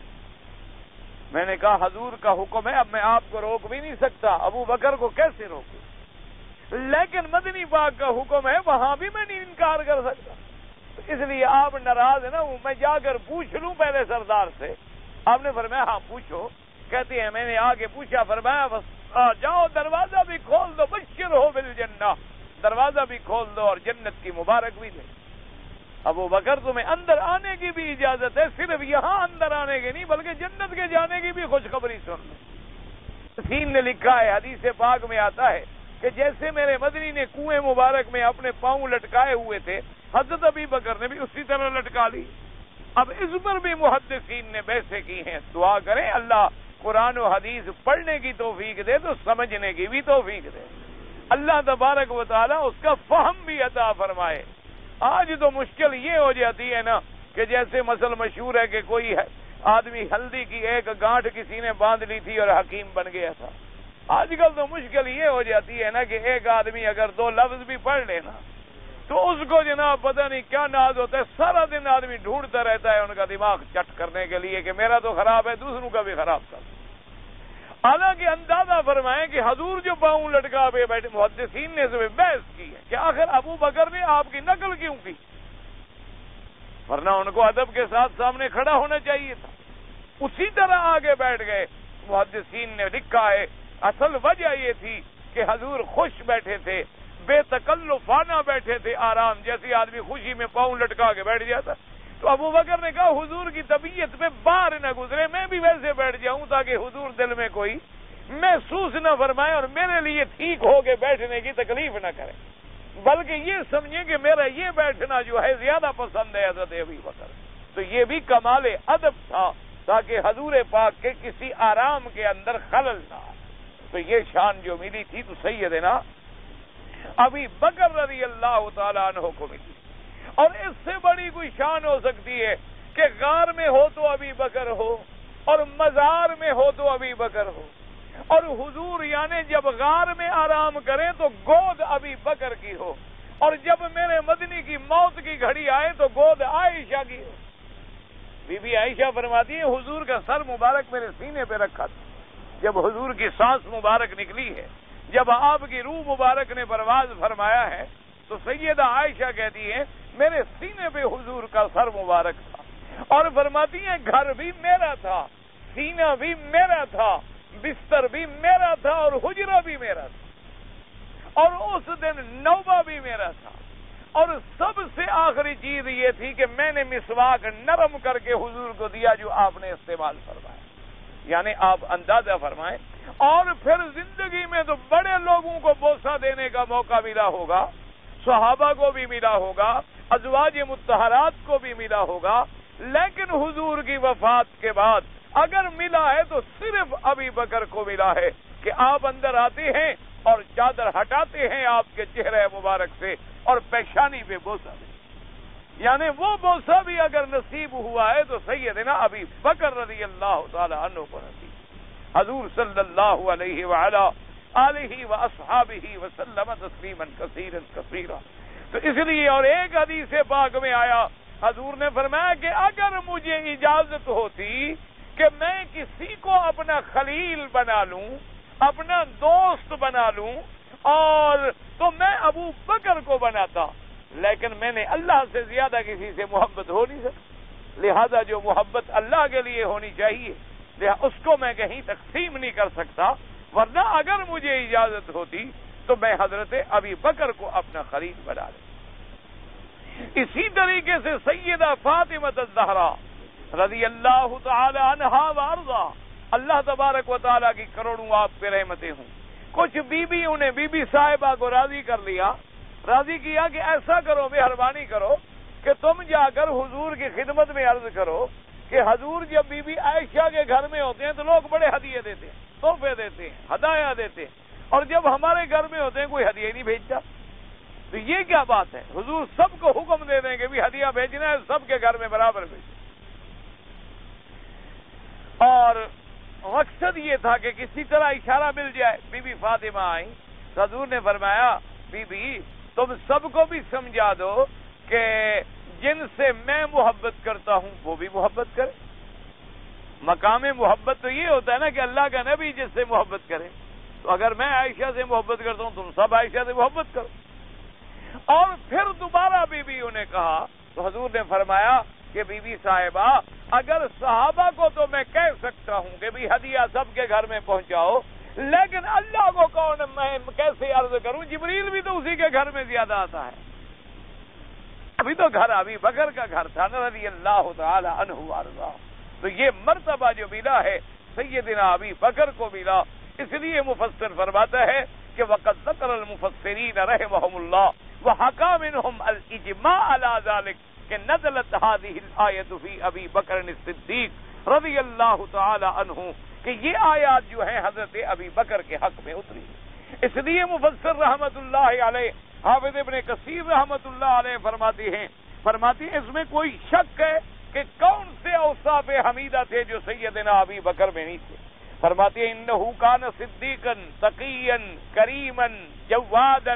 میں نے کہا حضور کا حکم ہے، اب میں آپ کو روک بھی نہیں سکتا، ابو بکر کو کیسے روکوں؟ لیکن مدنی پاک کا حکم ہے، وہاں بھی میں نہیں انکار کر سکتا، اس لیے آپ ناراض ہے نا، میں جا کر پوچھ لوں پہلے سردار سے۔ آپ نے فرمایا ہاں پوچھو۔ کہتے ہیں میں نے آگے پوچھا، فرمایا بس جاؤ دروازہ بھی کھول دو، بشر ہو بالجنہ، دروازہ بھی کھول دو اور جنت کی مبارک بھی دے۔ ابو بکر تمہیں اندر آنے کی بھی اجازت ہے، صرف یہاں اندر آنے کی نہیں بلکہ جنت کے جانے کی بھی خوشخبری سن لو۔ سین نے لکھا ہے، حدیث پاک میں آتا ہے کہ جیسے میرے مدنی نے کنویں مبارک میں اپنے پاؤں لٹکائے ہوئے تھے، حضرت ابی بکر نے بھی اسی طرح لٹکا لی۔ اب اس پر بھی محدثین نے بحثیں کی ہیں۔ دعا کریں اللہ قرآن و حدیث پڑھنے کی توفیق دے تو سمجھنے کی بھی توفیق دے، اللہ تبارک و تعالی اس کا فہم بھی عطا فرمائے۔ آج تو مشکل یہ ہو جاتی ہے نا کہ جیسے مثل مشہور ہے کہ کوئی آدمی ہلدی کی ایک گانٹھ کسی نے باندھ لی تھی اور حکیم بن گیا تھا۔ آج کل تو مشکل یہ ہو جاتی ہے نا کہ ایک آدمی اگر دو لفظ بھی پڑھ لینا تو اس کو جناب پتہ نہیں کیا ناز ہوتا ہے، سارا دن آدمی ڈھونڈتا رہتا ہے ان کا دماغ چٹ کرنے کے لیے کہ میرا تو خراب ہے دوسروں کا بھی خراب کر۔ حالانکہ اندازہ فرمائیں کہ حضور جو پاؤں لٹکا پہ بیٹھے، محدثین نے اس میں بحث کی ہے کہ آخر ابو بکر نے آپ کی نقل کیوں کی، ورنہ ان کو ادب کے ساتھ سامنے کھڑا ہونا چاہیے تھا، اسی طرح آگے بیٹھ گئے۔ محدثین نے لکھا ہے اصل وجہ یہ تھی کہ حضور خوش بیٹھے تھے، بے تکلفانہ بیٹھے تھے، آرام، جیسے آدمی خوشی میں پاؤں لٹکا کے بیٹھ جاتا۔ تو ابو بکر نے کہا حضور کی طبیعت میں بار نہ گزرے، میں بھی ویسے بیٹھ جاؤں تاکہ حضور دل میں کوئی محسوس نہ فرمائے اور میرے لیے ٹھیک ہو کے بیٹھنے کی تکلیف نہ کرے، بلکہ یہ سمجھیں کہ میرا یہ بیٹھنا جو ہے زیادہ پسند ہے حضرت ابو بکر۔ تو یہ بھی کمال ادب تھا تاکہ حضور پاک کے کسی آرام کے اندر خلل نہ آئے۔ تو یہ شان جو ملی تھی تو سیدنا ابی بکر رضی اللہ تعالیٰ عنہ کو ملی، اور اس سے بڑی کوئی شان ہو سکتی ہے کہ غار میں ہو تو ابی بکر ہو اور مزار میں ہو تو ابی بکر ہو، اور حضور یعنی جب غار میں آرام کریں تو گود ابی بکر کی ہو، اور جب میرے مدنی کی موت کی گھڑی آئے تو گود عائشہ کی ہو۔ بی بی عائشہ فرماتی ہے حضور کا سر مبارک میرے سینے پہ رکھا تھا، جب حضور کی سانس مبارک نکلی ہے، جب آپ کی روح مبارک نے پرواز فرمایا ہے تو سیدہ عائشہ کہتی ہے میرے سینے پہ حضور کا سر مبارک تھا، اور فرماتی ہیں گھر بھی میرا تھا، سینہ بھی میرا تھا، بستر بھی میرا تھا اور حجرہ بھی میرا تھا، اور اس دن نوبہ بھی میرا تھا، اور سب سے آخری چیز یہ تھی کہ میں نے مسواک نرم کر کے حضور کو دیا جو آپ نے استعمال فرمایا۔ یعنی آپ اندازہ فرمائیں، اور پھر زندگی میں تو بڑے لوگوں کو بوسہ دینے کا موقع ملا ہوگا، صحابہ کو بھی ملا ہوگا، ازواج مطہرات کو بھی ملا ہوگا، لیکن حضور کی وفات کے بعد اگر ملا ہے تو صرف ابی بکر کو ملا ہے کہ آپ اندر آتے ہیں اور چادر ہٹاتے ہیں آپ کے چہرے مبارک سے اور پیشانی پہ بوسہ دیں، یعنی وہ بوسہ بھی اگر نصیب ہوا ہے تو سیدنا ابی بکر رضی اللہ تعالی عنہ کو نصیب۔ حضور صلی اللہ علیہ وعلا آلہ واصحابہ وسلم تسلیما کثیرا کثیرا۔ تو اس لیے اور ایک حدیث پاک میں آیا، حضور نے فرمایا کہ اگر مجھے اجازت ہوتی کہ میں کسی کو اپنا خلیل بنا لوں، اپنا دوست بنا لوں، اور تو میں ابو بکر کو بناتا، لیکن میں نے اللہ سے زیادہ کسی سے محبت ہو نہیں سکتی، لہذا جو محبت اللہ کے لیے ہونی چاہیے اس کو میں کہیں تقسیم نہیں کر سکتا، ورنہ اگر مجھے اجازت ہوتی تو میں حضرت ابی بکر کو اپنا خلیل بنا لیتا۔ اسی طریقے سے سیدہ فاطمہ الزہرا رضی اللہ تعالی عنہا وارضا، اللہ تبارک و تعالیٰ کی کروڑوں آپ پہ رحمتیں ہوں، کچھ بی بی صاحبہ کو راضی کر لیا، راضی کیا کہ ایسا کرو، مہربانی کرو کہ تم جا کر حضور کی خدمت میں عرض کرو کہ حضور جب بی بی عائشہ کے گھر میں ہوتے ہیں تو لوگ بڑے ہدیے دیتے ہیں، تحفے دیتے ہیں، ہدایہ دیتے ہیں، اور جب ہمارے گھر میں ہوتے ہیں کوئی ہدیہ نہیں بھیجتا۔ تو یہ کیا بات ہے؟ حضور سب کو حکم دے دیں کہ بھی ہدیہ بھیجنا ہے، سب کے گھر میں برابر بھیجنا۔ اور مقصد یہ تھا کہ کسی طرح اشارہ مل جائے۔ بی بی فاطمہ آئی تو حضور نے فرمایا بی بی تم سب کو بھی سمجھا دو کہ جن سے میں محبت کرتا ہوں وہ بھی محبت کرے۔ مقام محبت تو یہ ہوتا ہے نا کہ اللہ کا نبی جس سے محبت کرے، تو اگر میں عائشہ سے محبت کرتا ہوں تم سب عائشہ سے محبت کرو۔ اور پھر دوبارہ بی بی انہیں کہا تو حضور نے فرمایا کہ بی بی صاحبہ اگر صحابہ کو تو میں کہہ سکتا ہوں کہ بھی ہدیہ سب کے گھر میں پہنچاؤ، لیکن اللہ کو کون میں کیسے عرض کروں؟ جبریل بھی تو اسی کے گھر میں زیادہ آتا ہے۔ ابھی تو گھر ابی بکر کا گھر تھا نا رضی اللہ تعالی عنہ وارضا، تو یہ مرتبہ جو ملا ہے سیدنا ابی بکر کو ملا۔ اس لیے مفسر فرماتا ہے کہ وقد ذکر المفسرین رحمهم اللہ وحکى منهم الاجماع على ذلك کہ نزلت هذه الآیۃ فی ابی بکر الصدیق رضی اللہ تعالی عنہ، کہ یہ آیات جو ہیں حضرت ابی بکر کے حق میں اتری۔ اس لیے مفسر رحمت اللہ علیہ حافظ ابن کثیر رحمت اللہ علیہ فرماتی ہیں اس میں کوئی شک ہے کہ کون سے اوصاف حمیدہ تھے جو سیدنا ابی بکر میں نہیں تھے۔ فرماتی ہیں انہو کان صدیقا تقیا کریما جوادا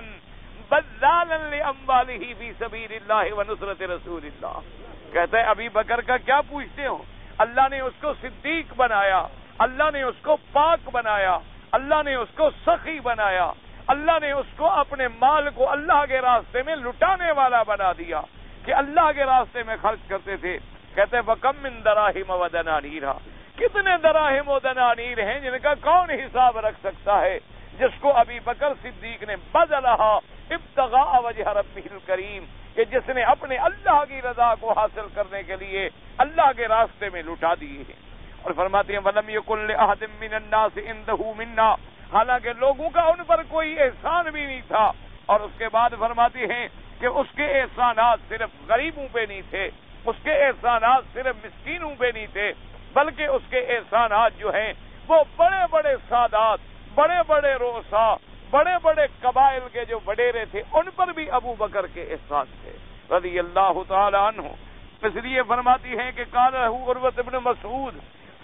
بذالا لاموالہ فی سبیل اللہ ونصرت رسول اللہ۔ کہتا ہے ابی بکر کا کیا پوچھتے ہو؟ اللہ نے اس کو صدیق بنایا، اللہ نے اس کو پاک بنایا، اللہ نے اس کو سخی بنایا، اللہ نے اس کو اپنے مال کو اللہ کے راستے میں لٹانے والا بنا دیا کہ اللہ کے راستے میں خرچ کرتے تھے۔ کہتے ہیں فَكَمْ مِن دَرَاهِمَ وَدَنَانِيرَ، کتنے دراہم و دنانیر ہیں جن کا کون حساب رکھ سکتا ہے، جس کو ابی بکر صدیق نے بذلھا ابتغاء وجہ ربہ الکریم، کہ جس نے اپنے اللہ کی رضا کو حاصل کرنے کے لیے اللہ کے راستے میں لٹا دیے ہیں۔ اور فرماتے ہیں وَلَمْ يَكُنْ لِأَحَدٍ مِّنَ النَّاسِ عِندَهُ مِنَّا، حالانکہ لوگوں کا ان پر کوئی احسان بھی نہیں تھا۔ اور اس کے بعد فرماتے ہیں کہ اس کے احسانات صرف غریبوں پہ نہیں تھے، اس کے احسانات صرف مسکینوں پہ نہیں تھے، بلکہ اس کے احسانات جو ہیں وہ بڑے بڑے سادات، بڑے بڑے رؤسا، بڑے بڑے قبائل کے جو وڈیرے تھے ان پر بھی ابو بکر کے احسان تھے رضی اللہ تعالی عنہ۔ اس لیے فرماتی ہیں کہ قال عروۃ ابن مسعود،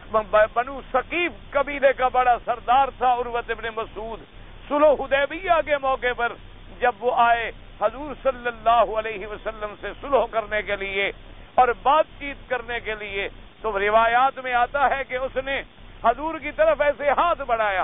بنو ثقیف قبیلے کا بڑا سردار تھا عروۃ ابن مسعود، صلح حدیبیہ کے موقع پر جب وہ آئے حضور صلی اللہ علیہ وسلم سے صلح کرنے کے لیے اور بات چیت کرنے کے لیے، تو روایات میں آتا ہے کہ اس نے حضور کی طرف ایسے ہاتھ بڑھایا،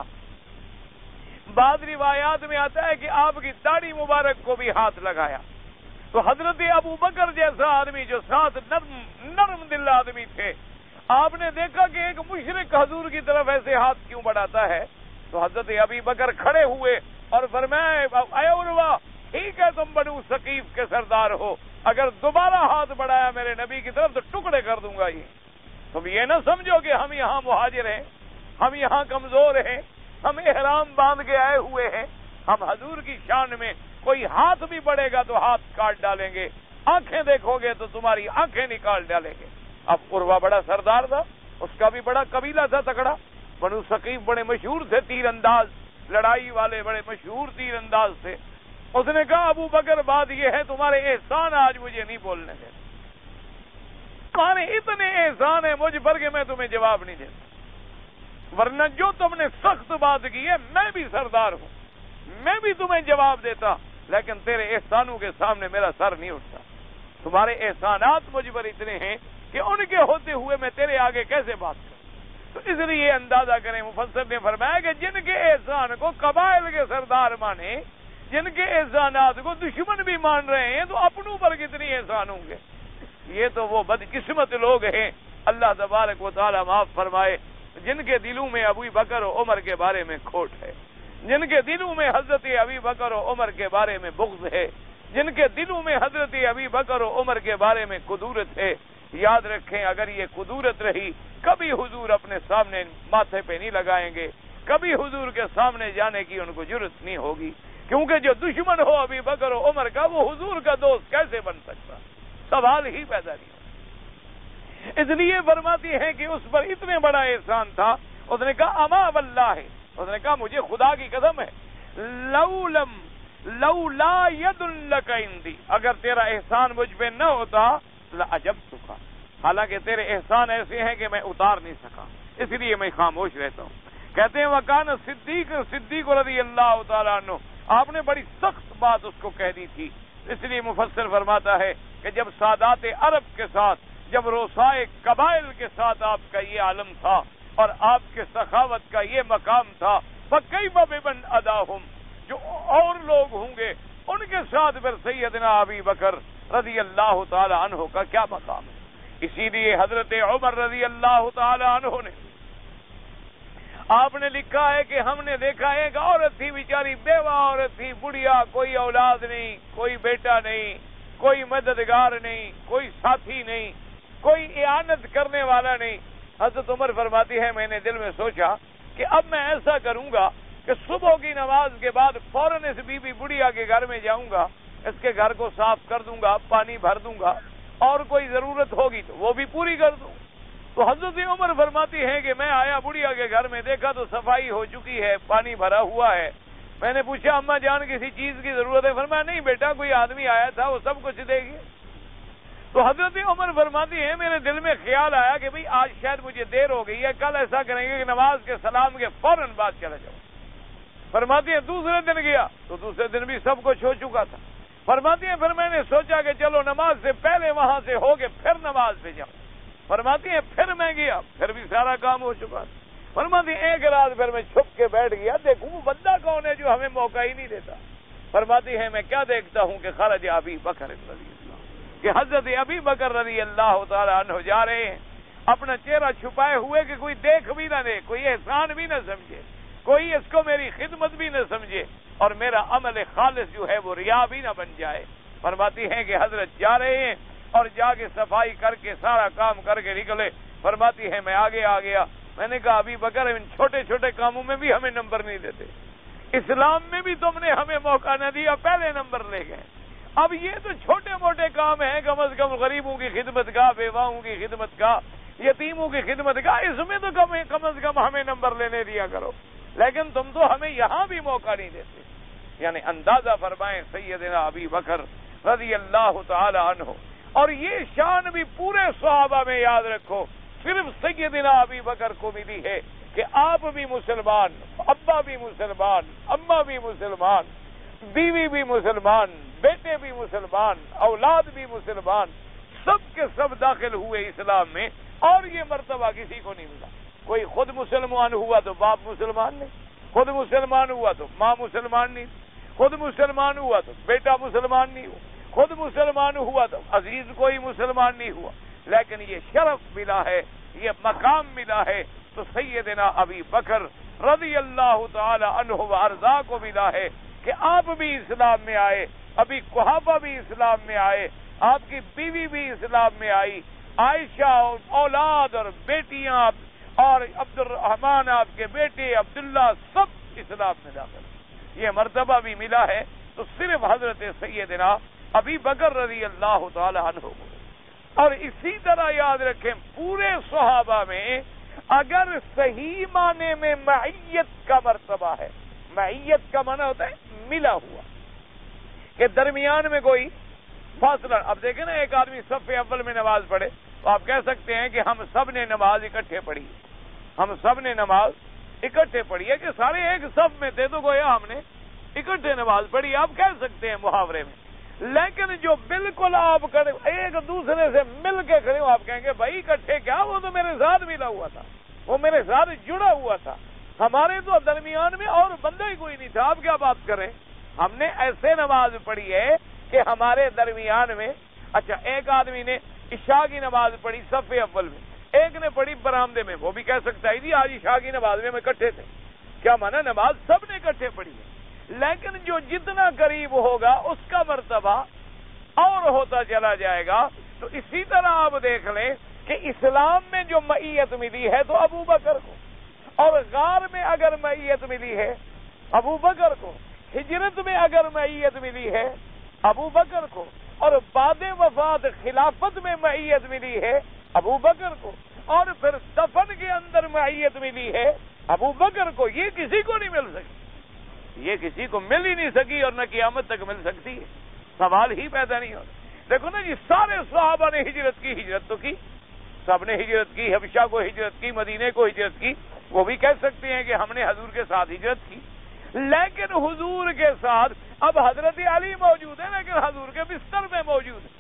بعض روایات میں آتا ہے کہ آپ کی داڑھی مبارک کو بھی ہاتھ لگایا۔ تو حضرت ابو بکر جیسا آدمی جو ساتھ نرم دل آدمی تھے، آپ نے دیکھا کہ ایک مشرک حضور کی طرف ایسے ہاتھ کیوں بڑھاتا ہے، تو حضرت ابی بکر کھڑے ہوئے اور فرمایا اے عروہ، ٹھیک ہے تم بنو ثقیف کے سردار ہو، اگر دوبارہ ہاتھ بڑھایا میرے نبی کی طرف تو ٹکڑے کر دوں گا۔ یہ تم یہ نہ سمجھو کہ ہم یہاں مہاجر ہیں، ہم یہاں کمزور ہیں، ہم احرام باندھ کے آئے ہوئے ہیں، ہم حضور کی شان میں کوئی ہاتھ بھی بڑھے گا تو ہاتھ کاٹ ڈالیں گے، آنکھیں دیکھو گے تو تمہاری آنکھیں نکال ڈالیں گے۔ اب عروہ بڑا سردار تھا، اس کا بھی بڑا قبیلہ تھا تکڑا، بنو ثقیف بڑے مشہور تھے تیر انداز، لڑائی والے بڑے مشہور تیر انداز تھے۔ اس نے کہا ابو بکر بات یہ ہے تمہارے احسان آج مجھے نہیں بولنے دے، تمہارے اتنے احسان ہیں مجھ پر کہ میں تمہیں جواب نہیں دیتا، ورنہ جو تم نے سخت بات کی ہے میں بھی سردار ہوں، میں بھی تمہیں جواب دیتا، لیکن تیرے احسانوں کے سامنے میرا سر نہیں اٹھتا۔ تمہارے احسانات مجھ پر اتنے ہیں کہ ان کے ہوتے ہوئے میں تیرے آگے کیسے بات کروں۔ تو اس لیے اندازہ کریں، مفسر نے فرمایا کہ جن کے احسان کو قبائل کے سردار مانے، جن کے احسانات کو دشمن بھی مان رہے ہیں تو اپنوں پر کتنی احسان ہوں گے. یہ تو وہ بدقسمت لوگ ہیں، اللہ تبارک و تعالی معاف فرمائے، جن کے دلوں میں ابو بکر و عمر کے بارے میں کھوٹ ہے، جن کے دلوں میں حضرت ابی بکر و عمر کے بارے میں بغض ہے، جن کے دلوں میں حضرت ابی بکر و عمر کے بارے میں کدورت ہے. یاد رکھیں، اگر یہ کدورت رہی کبھی حضور اپنے سامنے ماتھے پہ نہیں لگائیں گے، کبھی حضور کے سامنے جانے کی ان کو جرأت نہیں ہوگی، کیونکہ جو دشمن ہو ابی بکر و عمر کا وہ حضور کا دوست کیسے بن سکتا؟ سوال ہی پیدا نہیں ہوتا. اس لیے فرماتی ہیں کہ اس پر اتنے بڑا احسان تھا، اس نے کہا اما واللہ، اس نے کہا مجھے خدا کی قسم ہے، لولا ید لک عندی، اگر تیرا احسان مجھ پہ نہ ہوتا لعجبتک، حالانکہ تیرے احسان ایسے ہیں کہ میں اتار نہیں سکا، اس لیے میں خاموش رہتا ہوں. کہتے ہیں وکان صدیق رضی اللہ تعالیٰ عنہ، آپ نے بڑی سخت بات اس کو کہہ دی تھی. اس لیے مفسر فرماتا ہے کہ جب سادات عرب کے ساتھ، جب رؤسائے قبائل کے ساتھ آپ کا یہ عالم تھا اور آپ کے سخاوت کا یہ مقام تھا، فکیف بمن اداہم، جو اور لوگ ہوں گے ان کے ساتھ پھر سیدنا ابی بکر رضی اللہ تعالی عنہ کا کیا مقام ہے. اسی لیے حضرت عمر رضی اللہ تعالی عنہ نے، آپ نے لکھا ہے کہ ہم نے دیکھا ایک عورت تھی، بیچاری بیوہ عورت تھی، بڑھیا، کوئی اولاد نہیں، کوئی بیٹا نہیں، کوئی مددگار نہیں، کوئی ساتھی نہیں، کوئی اعانت کرنے والا نہیں. حضرت عمر فرماتی ہے میں نے دل میں سوچا کہ اب میں ایسا کروں گا کہ صبح کی نماز کے بعد فوراً اس بی بی بڑھیا کے گھر میں جاؤں گا، اس کے گھر کو صاف کر دوں گا، پانی بھر دوں گا، اور کوئی ضرورت ہوگی تو وہ بھی پوری کر دوں. تو حضرت عمر فرماتی ہیں کہ میں آیا بڑھیا کے گھر میں، دیکھا تو صفائی ہو چکی ہے، پانی بھرا ہوا ہے. میں نے پوچھا اماں جان کسی چیز کی ضرورت ہے؟ فرمایا نہیں بیٹا، کوئی آدمی آیا تھا وہ سب کچھ دے گی. تو حضرت عمر فرماتی ہیں میرے دل میں خیال آیا کہ بھئی آج شاید مجھے دیر ہو گئی ہے، کل ایسا کریں گے کہ نماز کے سلام کے فوراً بعد چلا جاؤں. فرماتی ہیں دوسرے دن گیا تو دوسرے دن بھی سب کچھ ہو چکا تھا. فرماتی ہیں پھر میں نے سوچا کہ چلو نماز سے پہلے وہاں سے ہو کے پھر نماز پہ جاؤں. فرماتی ہیں پھر میں گیا، پھر بھی سارا کام ہو چکا تھا. فرماتی ہیں ایک رات پھر میں چھپ کے بیٹھ گیا، دیکھوں وہ بندہ کون ہے جو ہمیں موقع ہی نہیں دیتا. فرماتی ہے میں کیا دیکھتا ہوں کہ خرج ابی بکر رضی اللہ، کہ حضرت ابی بکر رضی اللہ تعالی عنہ جا رہے ہیں اپنا چہرہ چھپائے ہوئے کہ کوئی دیکھ بھی نہ دے، کوئی احسان بھی نہ سمجھے، کوئی اس کو میری خدمت بھی نہ سمجھے، اور میرا عمل خالص جو ہے وہ ریا بھی نہ بن جائے. فرماتی ہیں کہ حضرت جا رہے ہیں اور جا کے صفائی کر کے سارا کام کر کے نکلے. فرماتی ہے میں آگے آ گیا. میں نے کہا ابی بکر ان چھوٹے چھوٹے کاموں میں بھی ہمیں نمبر نہیں دیتے، اسلام میں بھی تم نے ہمیں موقع نہ دیا، پہلے نمبر لے گئے. اب یہ تو چھوٹے موٹے کام ہیں، کم از کم غریبوں کی خدمت کا، بیواؤں کی خدمت کا، یتیموں کی خدمت کا، اس میں تو کم از کم ہمیں نمبر لینے دیا کرو، لیکن تم تو ہمیں یہاں بھی موقع نہیں دیتے. یعنی اندازہ فرمائیں سیدنا ابی بکر رضی اللہ تعالی عنہ. اور یہ شان بھی پورے صحابہ میں یاد رکھو، صرف سیدنا ابی بکر کو ملی ہے کہ آپ بھی مسلمان، ابا بھی مسلمان، اماں بھی مسلمان، بیوی بھی مسلمان، بیٹے بھی مسلمان، اولاد بھی مسلمان، سب کے سب داخل ہوئے اسلام میں، اور یہ مرتبہ کسی کو نہیں ملا. کوئی خود مسلمان ہوا تو باپ مسلمان نہیں، خود مسلمان ہوا تو ماں مسلمان نہیں، خود مسلمان ہوا تو بیٹا مسلمان نہیں ہوا، خود مسلمان ہوا تو عزیز کوئی مسلمان نہیں ہوا. لیکن یہ شرف ملا ہے، یہ مقام ملا ہے تو سیدنا ابی بکر رضی اللہ تعالی عنہ وارضا کو ملا ہے کہ آپ بھی اسلام میں آئے، ابھی قحافہ بھی اسلام میں آئے، آپ کی بیوی بھی اسلام میں آئی، عائشہ اولاد اور بیٹیاں اور عبد الرحمان آپ کے بیٹے عبداللہ سب اسلام میں داخل. یہ مرتبہ بھی ملا ہے تو صرف حضرت سیدنا ابی بکر رضی اللہ تعالی عنہ کو. اور اسی طرح یاد رکھیں پورے صحابہ میں اگر صحیح معنی میں معیت کا مرتبہ ہے، معیت کا معنی ہوتا ہے ملا ہوا، کہ درمیان میں کوئی فاصلہ. اب دیکھیں نا ایک آدمی صف اول میں نماز پڑھے تو آپ کہہ سکتے ہیں کہ ہم سب نے نماز اکٹھے پڑھی، ہم سب نے نماز اکٹھے پڑھی ہے، کہ سارے ایک صف میں تھے تو گویا ہم نے اکٹھے نماز پڑھی، آپ کہہ سکتے ہیں محاورے میں. لیکن جو بالکل آپ ایک دوسرے سے مل کے کھڑے ہو، آپ کہیں گے بھائی اکٹھے کیا، وہ تو میرے ساتھ ملا ہوا تھا، وہ میرے ساتھ جڑا ہوا تھا، ہمارے تو درمیان میں اور بندہ ہی کوئی نہیں تھا، آپ کیا بات کریں. ہم نے ایسے نماز پڑھی ہے کہ ہمارے درمیان میں، اچھا ایک آدمی نے عشاء کی نماز پڑھی صف اول میں، ایک نے پڑھی برآمدے میں، وہ بھی کہہ سکتا ہے جی آج عشاء کی نماز میں اکٹھے تھے. کیا مانا؟ نماز سب نے اکٹھے پڑھی ہے، لیکن جو جتنا قریب ہوگا اس کا مرتبہ اور ہوتا چلا جائے گا. تو اسی طرح آپ دیکھ لیں کہ اسلام میں جو معیت ملی ہے تو ابو بکر کو، اور غار میں اگر معیت ملی ہے ابو بکر کو، ہجرت میں اگر معیت ملی ہے ابو بکر کو، اور بعد وفات خلافت میں معیت ملی ہے ابو بکر کو، اور پھر دفن کے اندر معیت ملی ہے ابو بکر کو. یہ کسی کو نہیں مل سکی، یہ کسی کو مل ہی نہیں سکی اور نہ قیامت تک مل سکتی ہے. سوال ہی پیدا نہیں ہوتا. دیکھو نا جی، سارے صحابہ نے ہجرت کی، ہجرت تو کی، سب نے ہجرت کی، حبشہ کو ہجرت کی، مدینے کو ہجرت کی. وہ بھی کہہ سکتے ہیں کہ ہم نے حضور کے ساتھ ہجرت کی، لیکن حضور کے ساتھ اب حضرت علی موجود ہے، لیکن حضور کے بستر میں موجود ہے.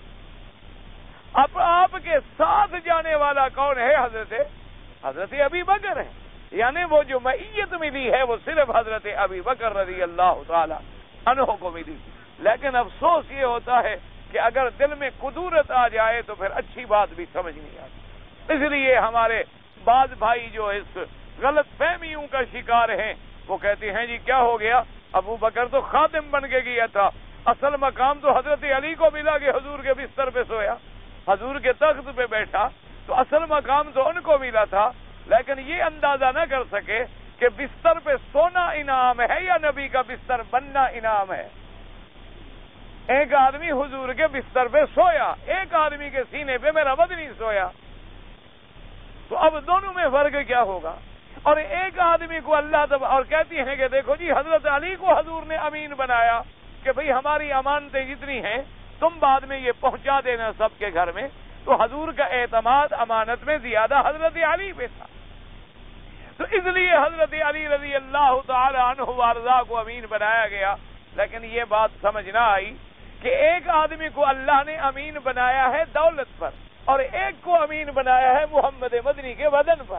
اب آپ کے ساتھ جانے والا کون ہے؟ حضرت ابی بکر ہے. یعنی وہ جو معیت ملی ہے وہ صرف حضرت ابی بکر رضی اللہ تعالی عنہ کو ملی. لیکن افسوس یہ ہوتا ہے کہ اگر دل میں قدورت آ جائے تو پھر اچھی بات بھی سمجھ نہیں آتی. اس لیے ہمارے بعض بھائی جو اس غلط فہمیوں کا شکار ہیں وہ کہتے ہیں جی کیا ہو گیا، ابو بکر تو خادم بن کے گیا تھا، اصل مقام تو حضرت علی کو ملا کہ حضور کے بستر پہ سویا، حضور کے تخت پہ بیٹھا، تو اصل مقام تو ان کو ملا تھا. لیکن یہ اندازہ نہ کر سکے کہ بستر پہ سونا انعام ہے یا نبی کا بستر بننا انعام ہے. ایک آدمی حضور کے بستر پہ سویا، ایک آدمی کے سینے پہ میرا مدنی سویا، تو اب دونوں میں فرق کیا ہوگا؟ اور ایک آدمی کو اللہ اور کہتی ہیں کہ دیکھو جی حضرت علی کو حضور نے امین بنایا کہ بھئی ہماری امانتیں جتنی ہیں تم بعد میں یہ پہنچا دینا سب کے گھر میں. تو حضور کا اعتماد امانت میں زیادہ حضرت علی پہ تھا، تو اس لیے حضرت علی رضی اللہ تعالی عنہ وارضا کو امین بنایا گیا. لیکن یہ بات سمجھ نہ آئی کہ ایک آدمی کو اللہ نے امین بنایا ہے دولت پر، اور ایک کو امین بنایا ہے محمد مدنی کے بدن پر،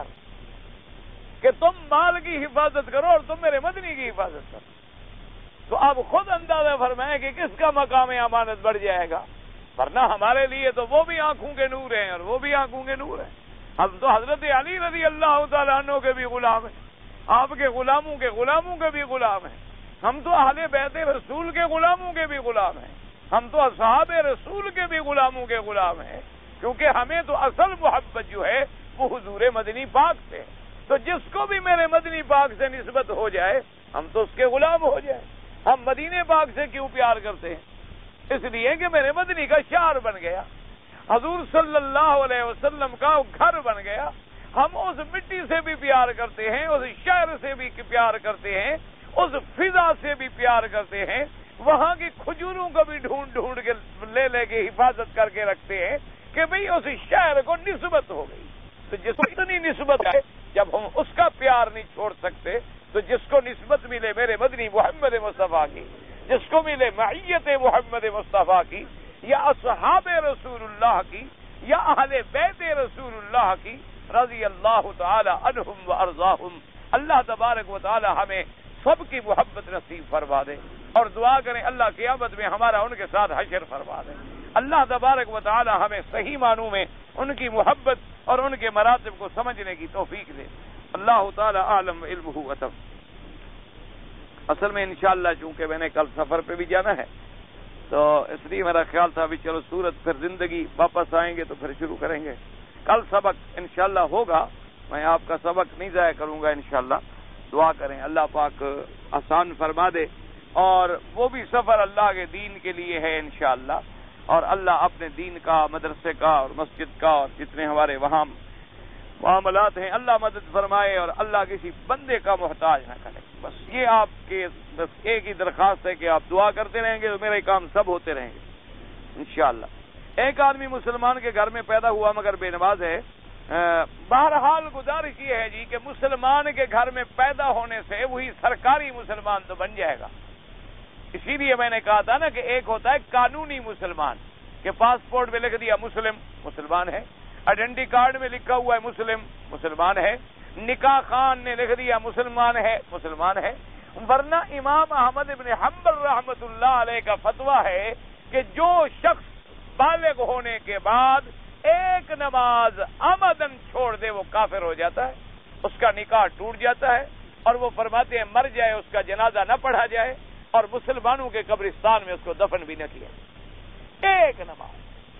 کہ تم مال کی حفاظت کرو اور تم میرے مدنی کی حفاظت کرو. تو آپ خود اندازہ فرمائیں کہ کس کا مقام امانت بڑھ جائے گا. ورنہ ہمارے لیے تو وہ بھی آنکھوں کے نور ہیں اور وہ بھی آنکھوں کے نور ہیں. ہم تو حضرت علی رضی اللہ تعالیٰ عنہ کے بھی غلام ہیں، آپ کے غلاموں کے بھی غلام ہیں. ہم تو اہل بیت رسول کے غلاموں کے بھی غلام ہیں، ہم تو اصحاب رسول کے بھی غلاموں کے غلام ہیں، کیونکہ ہمیں تو اصل محبت جو ہے وہ حضور مدنی پاک سے. تو جس کو بھی میرے مدنی پاک سے نسبت ہو جائے ہم تو اس کے غلام ہو جائیں. ہم مدینے پاک سے کیوں پیار کرتے ہیں؟ اس لیے کہ میرے مدنی کا شعر بن گیا، حضور صلی اللہ علیہ وسلم کا گھر بن گیا. ہم اس مٹی سے بھی پیار کرتے ہیں، اس شہر سے بھی پیار کرتے ہیں، اس فضا سے بھی پیار کرتے ہیں، وہاں کی کھجوروں کو بھی ڈھونڈ ڈھونڈ کے لے کے حفاظت کر کے رکھتے ہیں کہ بھئی اس شہر کو نسبت ہو گئی. تو جس کو اتنی نسبت ہے جب ہم اس کا پیار نہیں چھوڑ سکتے تو جس کو نسبت ملے میرے مدنی محمد مصطفیٰ کی، جس کو ملے معیت محمد مصطفیٰ کی، یا اصحاب رسول اللہ کی، یا اہل بیت رسول اللہ کی رضی اللہ تعالی عنہم و ارضاہم. اللہ تبارک و تعالی ہمیں سب کی محبت نصیب فرما دے، اور دعا کریں اللہ قیامت میں ہمارا ان کے ساتھ حشر فرما دے. اللہ تبارک و تعالی ہمیں صحیح معنوں میں ان کی محبت اور ان کے مراتب کو سمجھنے کی توفیق دے. اللہ تعالی عالم علمہ وتم. اصل میں انشاءاللہ چونکہ میں نے کل سفر پہ بھی جانا ہے تو اس لیے میرا خیال تھا بھی چلو سورت پھر زندگی واپس آئیں گے تو پھر شروع کریں گے. کل سبق انشاءاللہ ہوگا، میں آپ کا سبق نہیں ضائع کروں گا انشاءاللہ. دعا کریں اللہ پاک آسان فرما دے، اور وہ بھی سفر اللہ کے دین کے لیے ہے انشاءاللہ، اور اللہ اپنے دین کا، مدرسے کا اور مسجد کا اور جتنے ہمارے وہاں معاملات ہیں اللہ مدد فرمائے، اور اللہ کسی بندے کا محتاج نہ کرے. بس یہ آپ کے بس ایک ہی درخواست ہے کہ آپ دعا کرتے رہیں گے تو میرے کام سب ہوتے رہیں گے انشاءاللہ. ایک آدمی مسلمان کے گھر میں پیدا ہوا مگر بے نماز ہے. بہرحال گزارش یہ ہے جی کہ مسلمان کے گھر میں پیدا ہونے سے وہی سرکاری مسلمان تو بن جائے گا. اسی لیے میں نے کہا تھا نا کہ ایک ہوتا ہے قانونی مسلمان کہ پاسپورٹ میں لکھ دیا مسلم، مسلمان ہے، آئیڈینٹی کارڈ میں لکھا ہوا ہے مسلم، مسلمان ہے، نکاح خان نے لکھ دیا مسلمان ہے، مسلمان ہے. ورنہ امام احمد ابن حنبل رحمت اللہ علیہ کا فتویٰ ہے کہ جو شخص بالغ ہونے کے بعد ایک نماز عمدن چھوڑ دے وہ کافر ہو جاتا ہے، اس کا نکاح ٹوٹ جاتا ہے، اور وہ فرماتے ہیں مر جائے اس کا جنازہ نہ پڑھا جائے اور مسلمانوں کے قبرستان میں اس کو دفن بھی نہ کیا۔ ایک نماز۔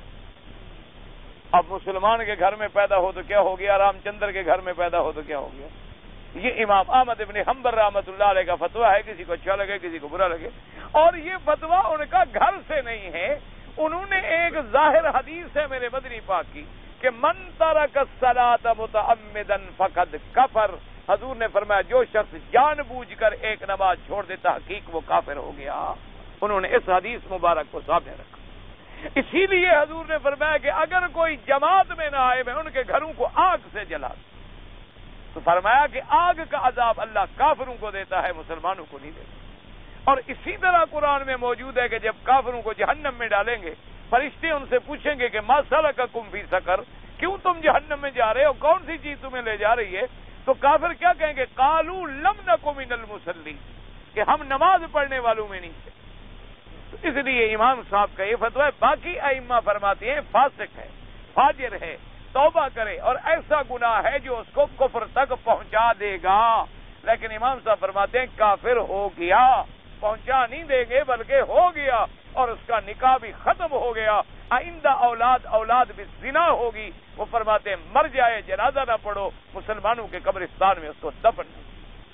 اب مسلمان کے گھر میں پیدا ہو تو کیا ہو گیا، رام چندر کے گھر میں پیدا ہو تو کیا ہو گیا۔ یہ امام احمد ابن حنبل رحمۃ اللہ علیہ کا فتویٰ ہے، کسی کو اچھا لگے کسی کو برا لگے، اور یہ فتویٰ ان کا گھر سے نہیں ہے، انہوں نے ایک ظاہر حدیث ہے میرے مدنی پاک کی کہ من ترک الصلاۃ متعمدا فقد کفر، حضور نے فرمایا جو شخص جان بوجھ کر ایک نماز چھوڑ دیتا حقیق وہ کافر ہو گیا۔ انہوں نے اس حدیث مبارک کو سامنے رکھا۔ اسی لیے حضور نے فرمایا کہ اگر کوئی جماعت میں نہ آئے میں ان کے گھروں کو آگ سے جلا دوں، تو فرمایا کہ آگ کا عذاب اللہ کافروں کو دیتا ہے، مسلمانوں کو نہیں دیتا۔ اور اسی طرح قرآن میں موجود ہے کہ جب کافروں کو جہنم میں ڈالیں گے فرشتے ان سے پوچھیں گے کہ ما سلککم فی سقر، کیوں تم جہنم میں جا رہے ہو، کون سی چیز تمہیں لے جا رہی ہے؟ تو کافر کیا کہیں گے؟ قالوا لم نک من المصلین، کہ ہم نماز پڑھنے والوں میں نہیں تھے۔ تو اس لیے امام صاحب کا یہ فتویٰ ہے۔ باقی ائمہ فرماتے ہیں فاسق ہے، فاجر ہے، توبہ کرے، اور ایسا گناہ ہے جو اس کو کفر تک پہنچا دے گا، لیکن امام صاحب فرماتے ہیں کافر ہو گیا، پہنچا نہیں دیں گے بلکہ ہو گیا، اور اس کا نکاح بھی ختم ہو گیا، آئندہ اولاد بھی زنا ہوگی۔ وہ فرماتے ہیں مر جائے جنازہ نہ پڑھو، مسلمانوں کے قبرستان میں اس کو دفن نہیں۔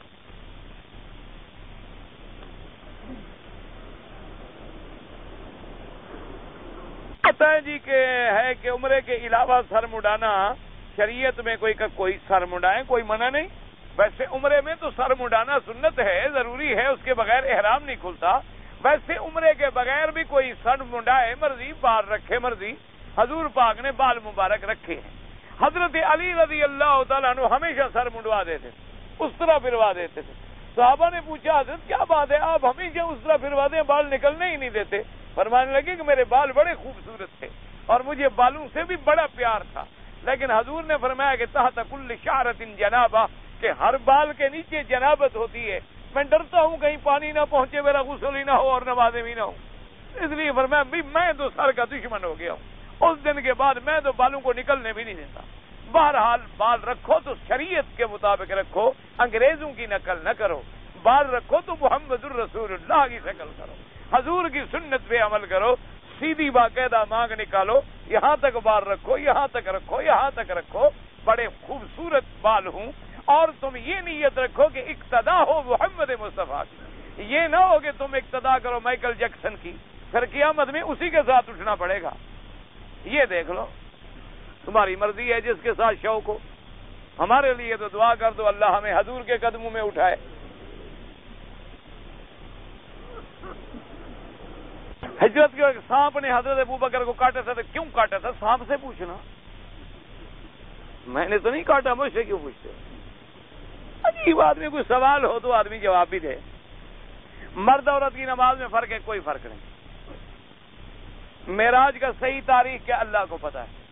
پتہ ہے جی کہ ہے کہ عمرے کے علاوہ سر مڈانا شریعت میں کوئی سر مڈائیں کوئی منع نہیں۔ ویسے عمرے میں تو سر مڈانا سنت ہے، ضروری ہے، اس کے بغیر احرام نہیں کھلتا۔ ویسے عمرے کے بغیر بھی کوئی سر مڈائے، مرضی بال رکھے، مرضی۔ حضور پاک نے بال مبارک رکھے ہیں۔ حضرت علی رضی اللہ تعالیٰ عنہ ہمیشہ سر منڈوا دیتے تھے، اس طرح پھروا دیتے تھے۔ صحابہ نے پوچھا حضرت کیا بات ہے، آپ ہمیشہ اس طرح پھرواتے ہیں، بال نکلنے ہی نہیں دیتے؟ فرمانے لگے کہ میرے بال بڑے خوبصورت تھے اور مجھے بالوں سے بھی بڑا پیار تھا، لیکن حضور نے فرمایا کہ تحت کل شعرۃ جنابہ، کہ ہر بال کے نیچے جنابت ہوتی ہے، میں ڈرتا ہوں کہیں پانی نہ پہنچے، میرا غسل ہی نہ ہو اور نمازیں بھی نہ ہوں، اس لیے فرمایا میں تو سر کا دشمن ہو گیا ہوں۔ اس دن کے بعد میں تو بالوں کو نکلنے بھی نہیں دیتا۔ بہرحال بال رکھو تو شریعت کے مطابق رکھو، انگریزوں کی نقل نہ کرو۔ بال رکھو تو محمد الرسول اللہ کی شکل کرو، حضور کی سنت پہ عمل کرو، سیدھی باقاعدہ مانگ نکالو، یہاں تک بال رکھو، یہاں تک رکھو، یہاں تک رکھو، بڑے خوبصورت بال ہوں، اور تم یہ نیت رکھو کہ اقتدا ہو محمد مصطفیٰ کی، یہ نہ ہو کہ تم اقتدا کرو مائیکل جیکسن کی، پھر قیامت میں اسی کے ساتھ اٹھنا پڑے گا۔ یہ دیکھ لو، تمہاری مرضی ہے جس کے ساتھ شوق ہو۔ ہمارے لیے تو دعا کر دو اللہ ہمیں حضور کے قدموں میں اٹھائے۔ ہجرت کے سانپ نے حضرت ابوبکر کو کاٹا تھا تو کیوں کاٹا تھا؟ سانپ سے پوچھنا، میں نے تو نہیں کاٹا، مجھ سے کیوں پوچھتے؟ عجیب، آدمی کوئی سوال ہو تو آدمی جواب بھی دے۔ مرد عورت کی نماز میں فرق ہے؟ کوئی فرق نہیں۔ معراج کا صحیح تاریخ کیا اللہ کو پتا ہے؟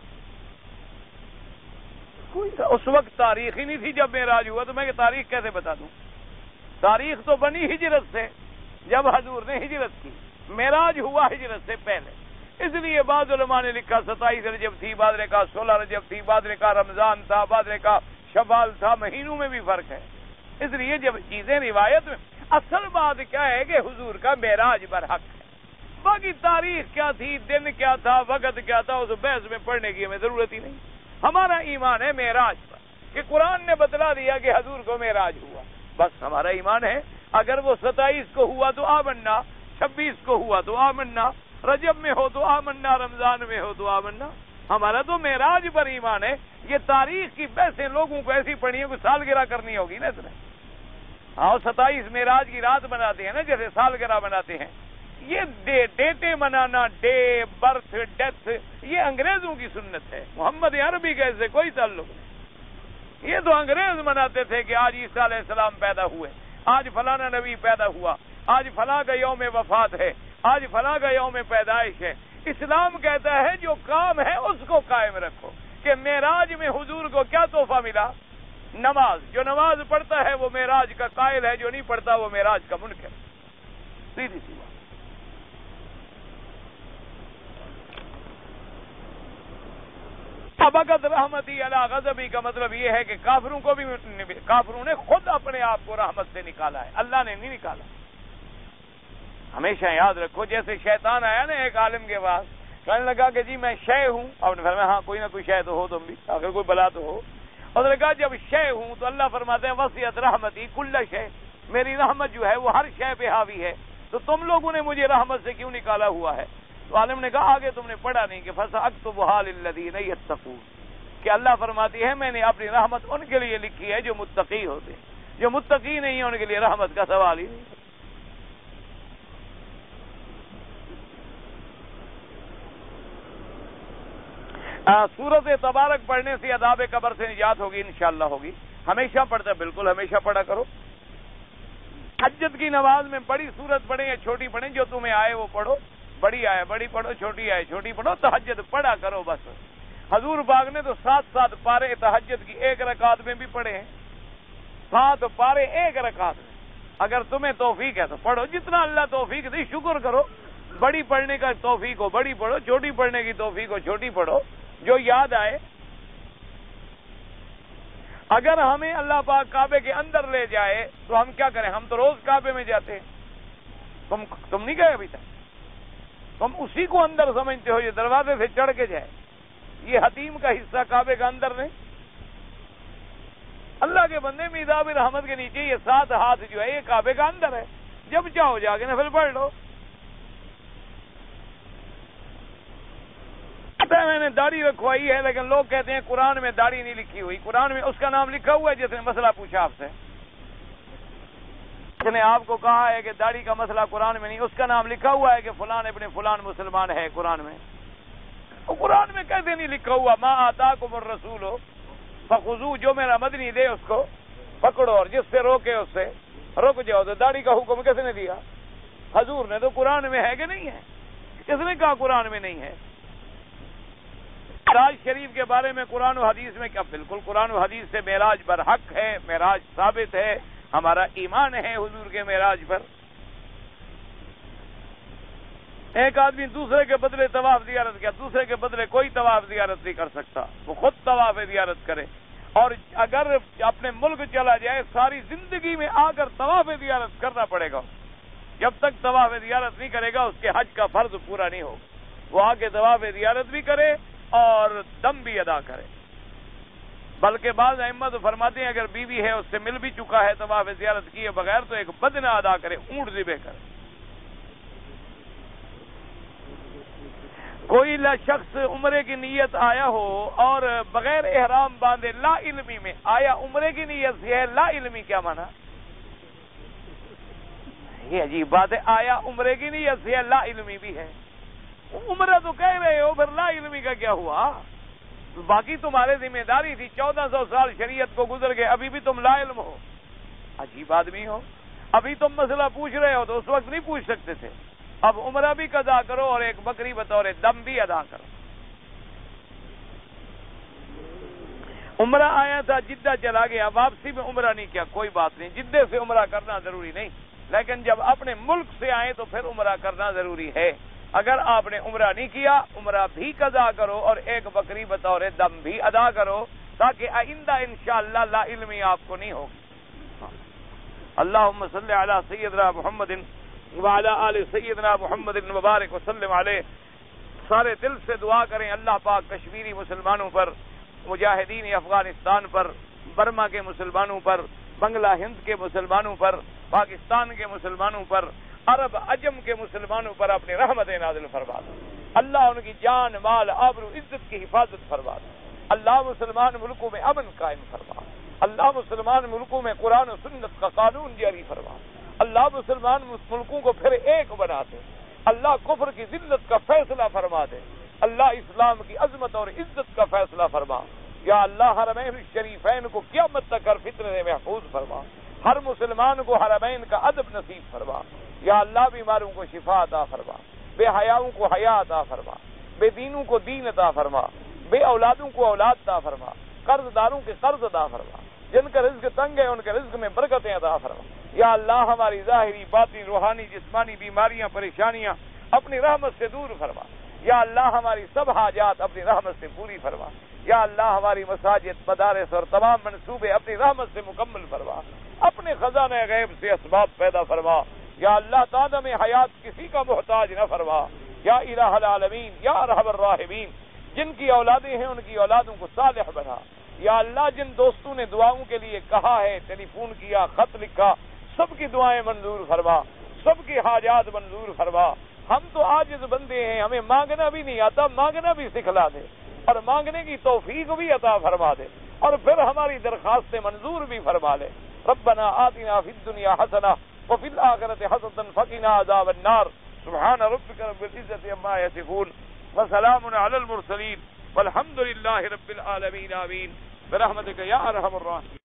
اس وقت تاریخ ہی نہیں تھی جب معراج ہوا، تو میں تاریخ کیسے بتا دوں؟ تاریخ تو بنی ہجرت سے، جب حضور نے ہجرت کی، معراج ہوا ہجرت سے پہلے۔ اس لیے بعض علماء نے لکھا 27 رجب تھی، بعض نے کہا 16 رجب تھی، بعض نے کہا رمضان تھا، بعض نے کہا شوال تھا، مہینوں میں بھی فرق ہے۔ اس لیے جب چیزیں روایت میں، اصل بات کیا ہے کہ حضور کا معراج برحق ہے، باقی تاریخ کیا تھی، دن کیا تھا، وقت کیا تھا، اس بحث میں پڑھنے کی ہمیں ضرورت ہی نہیں۔ ہمارا ایمان ہے معراج پر، کہ قرآن نے بتلا دیا کہ حضور کو معراج ہوا، بس ہمارا ایمان ہے۔ اگر وہ 27 کو ہوا تو آمنا، 26 کو ہوا تو آمنا، رجب میں ہو تو آمنا، رمضان میں ہو تو آمنا، ہمارا تو معراج پر ایمان ہے۔ یہ تاریخ کی بحثیں لوگوں کو ایسی پڑھی ہیں کہ سالگرہ کرنی ہوگی نا اتنے۔ ہاں 27 معراج کی رات بناتے ہیں نا، جیسے سالگرہ بناتے ہیں۔ یہ ڈیٹیں منانا، ڈے، برتھ، ڈیتھ، یہ انگریزوں کی سنت ہے، محمد عربی کا اس سے کوئی تعلق نہیں۔ یہ تو انگریز مناتے تھے کہ آج عیسیٰ علیہ السلام پیدا ہوئے، آج فلانا نبی پیدا ہوا، آج فلاں کا یوم وفات ہے، آج فلاں کا یوم پیدائش ہے۔ اسلام کہتا ہے جو کام ہے اس کو قائم رکھو، کہ معراج میں حضور کو کیا تحفہ ملا؟ نماز، جو نماز پڑھتا ہے وہ معراج کا قائل ہے، جو نہیں پڑھتا وہ معراج کا منکر، سیدھی سی بات۔ ابقت رحمتی علی غضبی کا مطلب یہ ہے کہ کافروں نے خود اپنے آپ کو رحمت سے نکالا ہے، اللہ نے نہیں نکالا۔ ہمیشہ یاد رکھو، جیسے شیطان آیا نا ایک عالم کے پاس، کہنے لگا کہ جی میں شے ہوں، آپ نے فرمایا ہاں کوئی نہ کوئی شے تو ہو، تم بھی آخر کوئی بلا تو ہو۔ اور نے کہا جب شے ہوں تو اللہ فرماتے ہیں وسعت رحمتی کل شے، میری رحمت جو ہے وہ ہر شے پہ حاوی ہے، تو تم لوگوں نے مجھے رحمت سے کیوں نکالا ہوا ہے؟ تو عالم نے کہا آگے تم نے پڑھا نہیں کہ فَسَأَكْتُبُهَا لِلَّذِينَ يَتَّقُونَ، کہ اللہ فرماتی ہے میں نے اپنی رحمت ان کے لیے لکھی ہے جو متقی ہوتے، جو متقی نہیں ہیں ان کے لیے رحمت کا سوال ہی نہیں۔ سورت تبارک پڑھنے سے عذاب قبر سے نجات ہوگی، انشاءاللہ ہوگی۔ ہمیشہ پڑھتا، بالکل ہمیشہ پڑھا کرو۔ تہجد کی نماز میں بڑی سورت پڑھیں یا چھوٹی پڑھیں، جو تمہیں آئے وہ پڑھو، بڑی آئے بڑی پڑھو، چھوٹی آئے چھوٹی پڑھو، تہجد پڑھا کرو بس۔ حضور پاک نے تو 7 پارے تہجد کی ایک رکعت میں بھی پڑھے ہیں، 7 پارے ایک رکعت میں۔ اگر تمہیں توفیق ہے تو پڑھو، جتنا اللہ توفیق دی شکر کرو۔ بڑی پڑھنے کا توفیق ہو بڑی پڑھو، چھوٹی پڑھنے کی توفیق ہو چھوٹی پڑھو، جو یاد آئے۔ اگر ہمیں اللہ پاک کعبے کے اندر لے جائے تو ہم کیا کریں؟ ہم تو روز کعبے میں جاتے ہیں، تم نہیں گئے ابھی تک، تم اسی کو اندر سمجھتے ہو، یہ دروازے سے چڑھ کے جائے، یہ حتیم کا حصہ کعبے کا اندر نہیں۔ اللہ کے بندے میداب رحمت کے نیچے یہ 7 ہاتھ جو ہے یہ کعبے کا اندر ہے، جب چاہو جا کے نفل پڑھ لو۔ میں نے داڑھی رکھوائی ہے، لیکن لوگ کہتے ہیں قرآن میں داڑھی نہیں لکھی ہوئی۔ قرآن میں اس کا نام لکھا ہوا ہے جس نے مسئلہ پوچھا آپ سے، اس نے آپ کو کہا ہے کہ داڑھی کا مسئلہ قرآن میں نہیں، اس کا نام لکھا ہوا ہے کہ فلان ابن فلان مسلمان ہے قرآن میں۔ وہ قرآن میں کیسے نہیں لکھا ہوا؟ ما آتاکم الرسول فخذوہ، جو میرا مدنی دے اس کو پکڑو اور جس سے روکے اس سے رک جاؤ۔ تو داڑھی کا حکم کس نے دیا؟ حضور نے۔ تو قرآن میں ہے کہ نہیں ہے؟ کس نے کہا قرآن میں نہیں ہے؟ معراج شریف کے بارے میں قرآن و حدیث میں کیا؟ بالکل قرآن و حدیث سے معراج برحق ہے، معراج ثابت ہے، ہمارا ایمان ہے حضور کے معراج پر۔ ایک آدمی دوسرے کے بدلے طواف زیارت کیا، دوسرے کے بدلے کوئی طواف زیارت نہیں کر سکتا، وہ خود طواف زیارت کرے۔ اور اگر اپنے ملک چلا جائے ساری زندگی میں آ کر طواف زیارت کرنا پڑے گا، جب تک طواف زیارت نہیں کرے گا اس کے حج کا فرض پورا نہیں ہوگا۔ وہ آ کے طواف زیارت بھی کرے اور دم بھی ادا کرے، بلکہ بعض ائمہ تو فرماتے ہیں اگر بیوی ہے اس سے مل بھی چکا ہے طواف زیارت کیے بغیر تو ایک بدنہ ادا کرے، اونٹ ذبح کرے۔ کوئی شخص عمرے کی نیت آیا ہو اور بغیر احرام باندھے لا علمی میں آیا، عمرے کی نیت سے ہے، لا علمی کیا مانا؟ یہ عجیب بات ہے، آیا عمرے کی نیت سے ہے، لا علمی بھی ہے۔ عمرہ تو کہہ رہے ہو، پھر لا علمی کا کیا ہوا؟ باقی تمہارے ذمہ داری تھی، 1400 سال شریعت کو گزر گئے، ابھی بھی تم لا علم ہو، عجیب آدمی ہو۔ ابھی تم مسئلہ پوچھ رہے ہو تو اس وقت نہیں پوچھ سکتے تھے۔ اب عمرہ بھی قضا کرو اور ایک بکری بطور دم بھی ادا کرو۔ عمرہ آیا تھا، جدہ چلا گیا، واپسی میں عمرہ نہیں کیا، کوئی بات نہیں، جدے سے عمرہ کرنا ضروری نہیں، لیکن جب اپنے ملک سے آئے تو پھر عمرہ کرنا ضروری ہے۔ اگر آپ نے عمرہ نہیں کیا، عمرہ بھی قضا کرو اور ایک بکری بطور دم بھی ادا کرو، تاکہ آئندہ انشاءاللہ لا علمی آپ کو نہیں ہوگی۔ اللہم صلی علی سیدنا محمد وعلی آل سیدنا محمد مبارک وسلم علیہ۔ سارے دل سے دعا کریں اللہ پاک کشمیری مسلمانوں پر، مجاہدین افغانستان پر، برما کے مسلمانوں پر، بنگلہ ہند کے مسلمانوں پر، پاکستان کے مسلمانوں پر، عرب عجم کے مسلمانوں پر اپنی رحمت نازل فرما دے۔ اللہ ان کی جان مال آبرو عزت کی حفاظت فرما دے۔ اللہ مسلمان ملکوں میں امن قائم فرما۔ اللہ مسلمان ملکوں میں قرآن و سنت کا قانون جاری فرما۔ اللہ مسلمان ملکوں کو پھر ایک بنا دے۔ اللہ کفر کی ذلت کا فیصلہ فرما دے۔ اللہ اسلام کی عظمت اور عزت کا فیصلہ فرما۔ یا اللہ حرمین الشریفین کو قیامت تک ہر فتنے میں محفوظ فرما۔ ہر مسلمان کو حرمین کا ادب نصیب فرما۔ یا اللہ بیماروں کو شفا عطا فرما، بے حیاؤں کو حیا عطا فرما، بے دینوں کو دین عطا فرما، بے اولادوں کو اولاد عطا فرما، قرض داروں کے قرض عطا فرما۔ جن کا رزق تنگ ہے ان کے رزق میں برکتیں عطا فرما. یا اللہ ہماری ظاہری باطنی روحانی جسمانی بیماریاں پریشانیاں اپنی رحمت سے دور فرما. یا اللہ ہماری سب حاجات اپنی رحمت سے پوری فرما. یا اللہ ہماری مساجد مدارس اور تمام منصوبے اپنی رحمت سے مکمل فرما. اپنے خزانہ غیب سے اسباب پیدا فرما. یا اللہ تعدم حیات کسی کا محتاج نہ فرما. یا الہ العالمین یا ارحم الراحمین جن کی اولادیں ہیں ان کی اولادوں کو صالح بنا. یا اللہ جن دوستوں نے دعاؤں کے لیے کہا ہے ٹیلی فون کیا خط لکھا سب کی دعائیں منظور فرما. سب کی حاجات منظور فرما. ہم تو عاجز بندے ہیں ہمیں مانگنا بھی نہیں آتا مانگنا بھی سکھلا دے اور مانگنے کی توفیق بھی عطا فرما دے اور پھر ہماری درخواستیں منظور بھی فرما لے. ربنا آتنا فی الدنیا حسنہ وفی الآخرۃ حسنۃ وقنا عذاب النار. سبحان ربک رب العزۃ عما یصفون وسلام علی المرسلین والحمد للہ رب العالمین. آمین برحمتک یا ارحم الراحمین.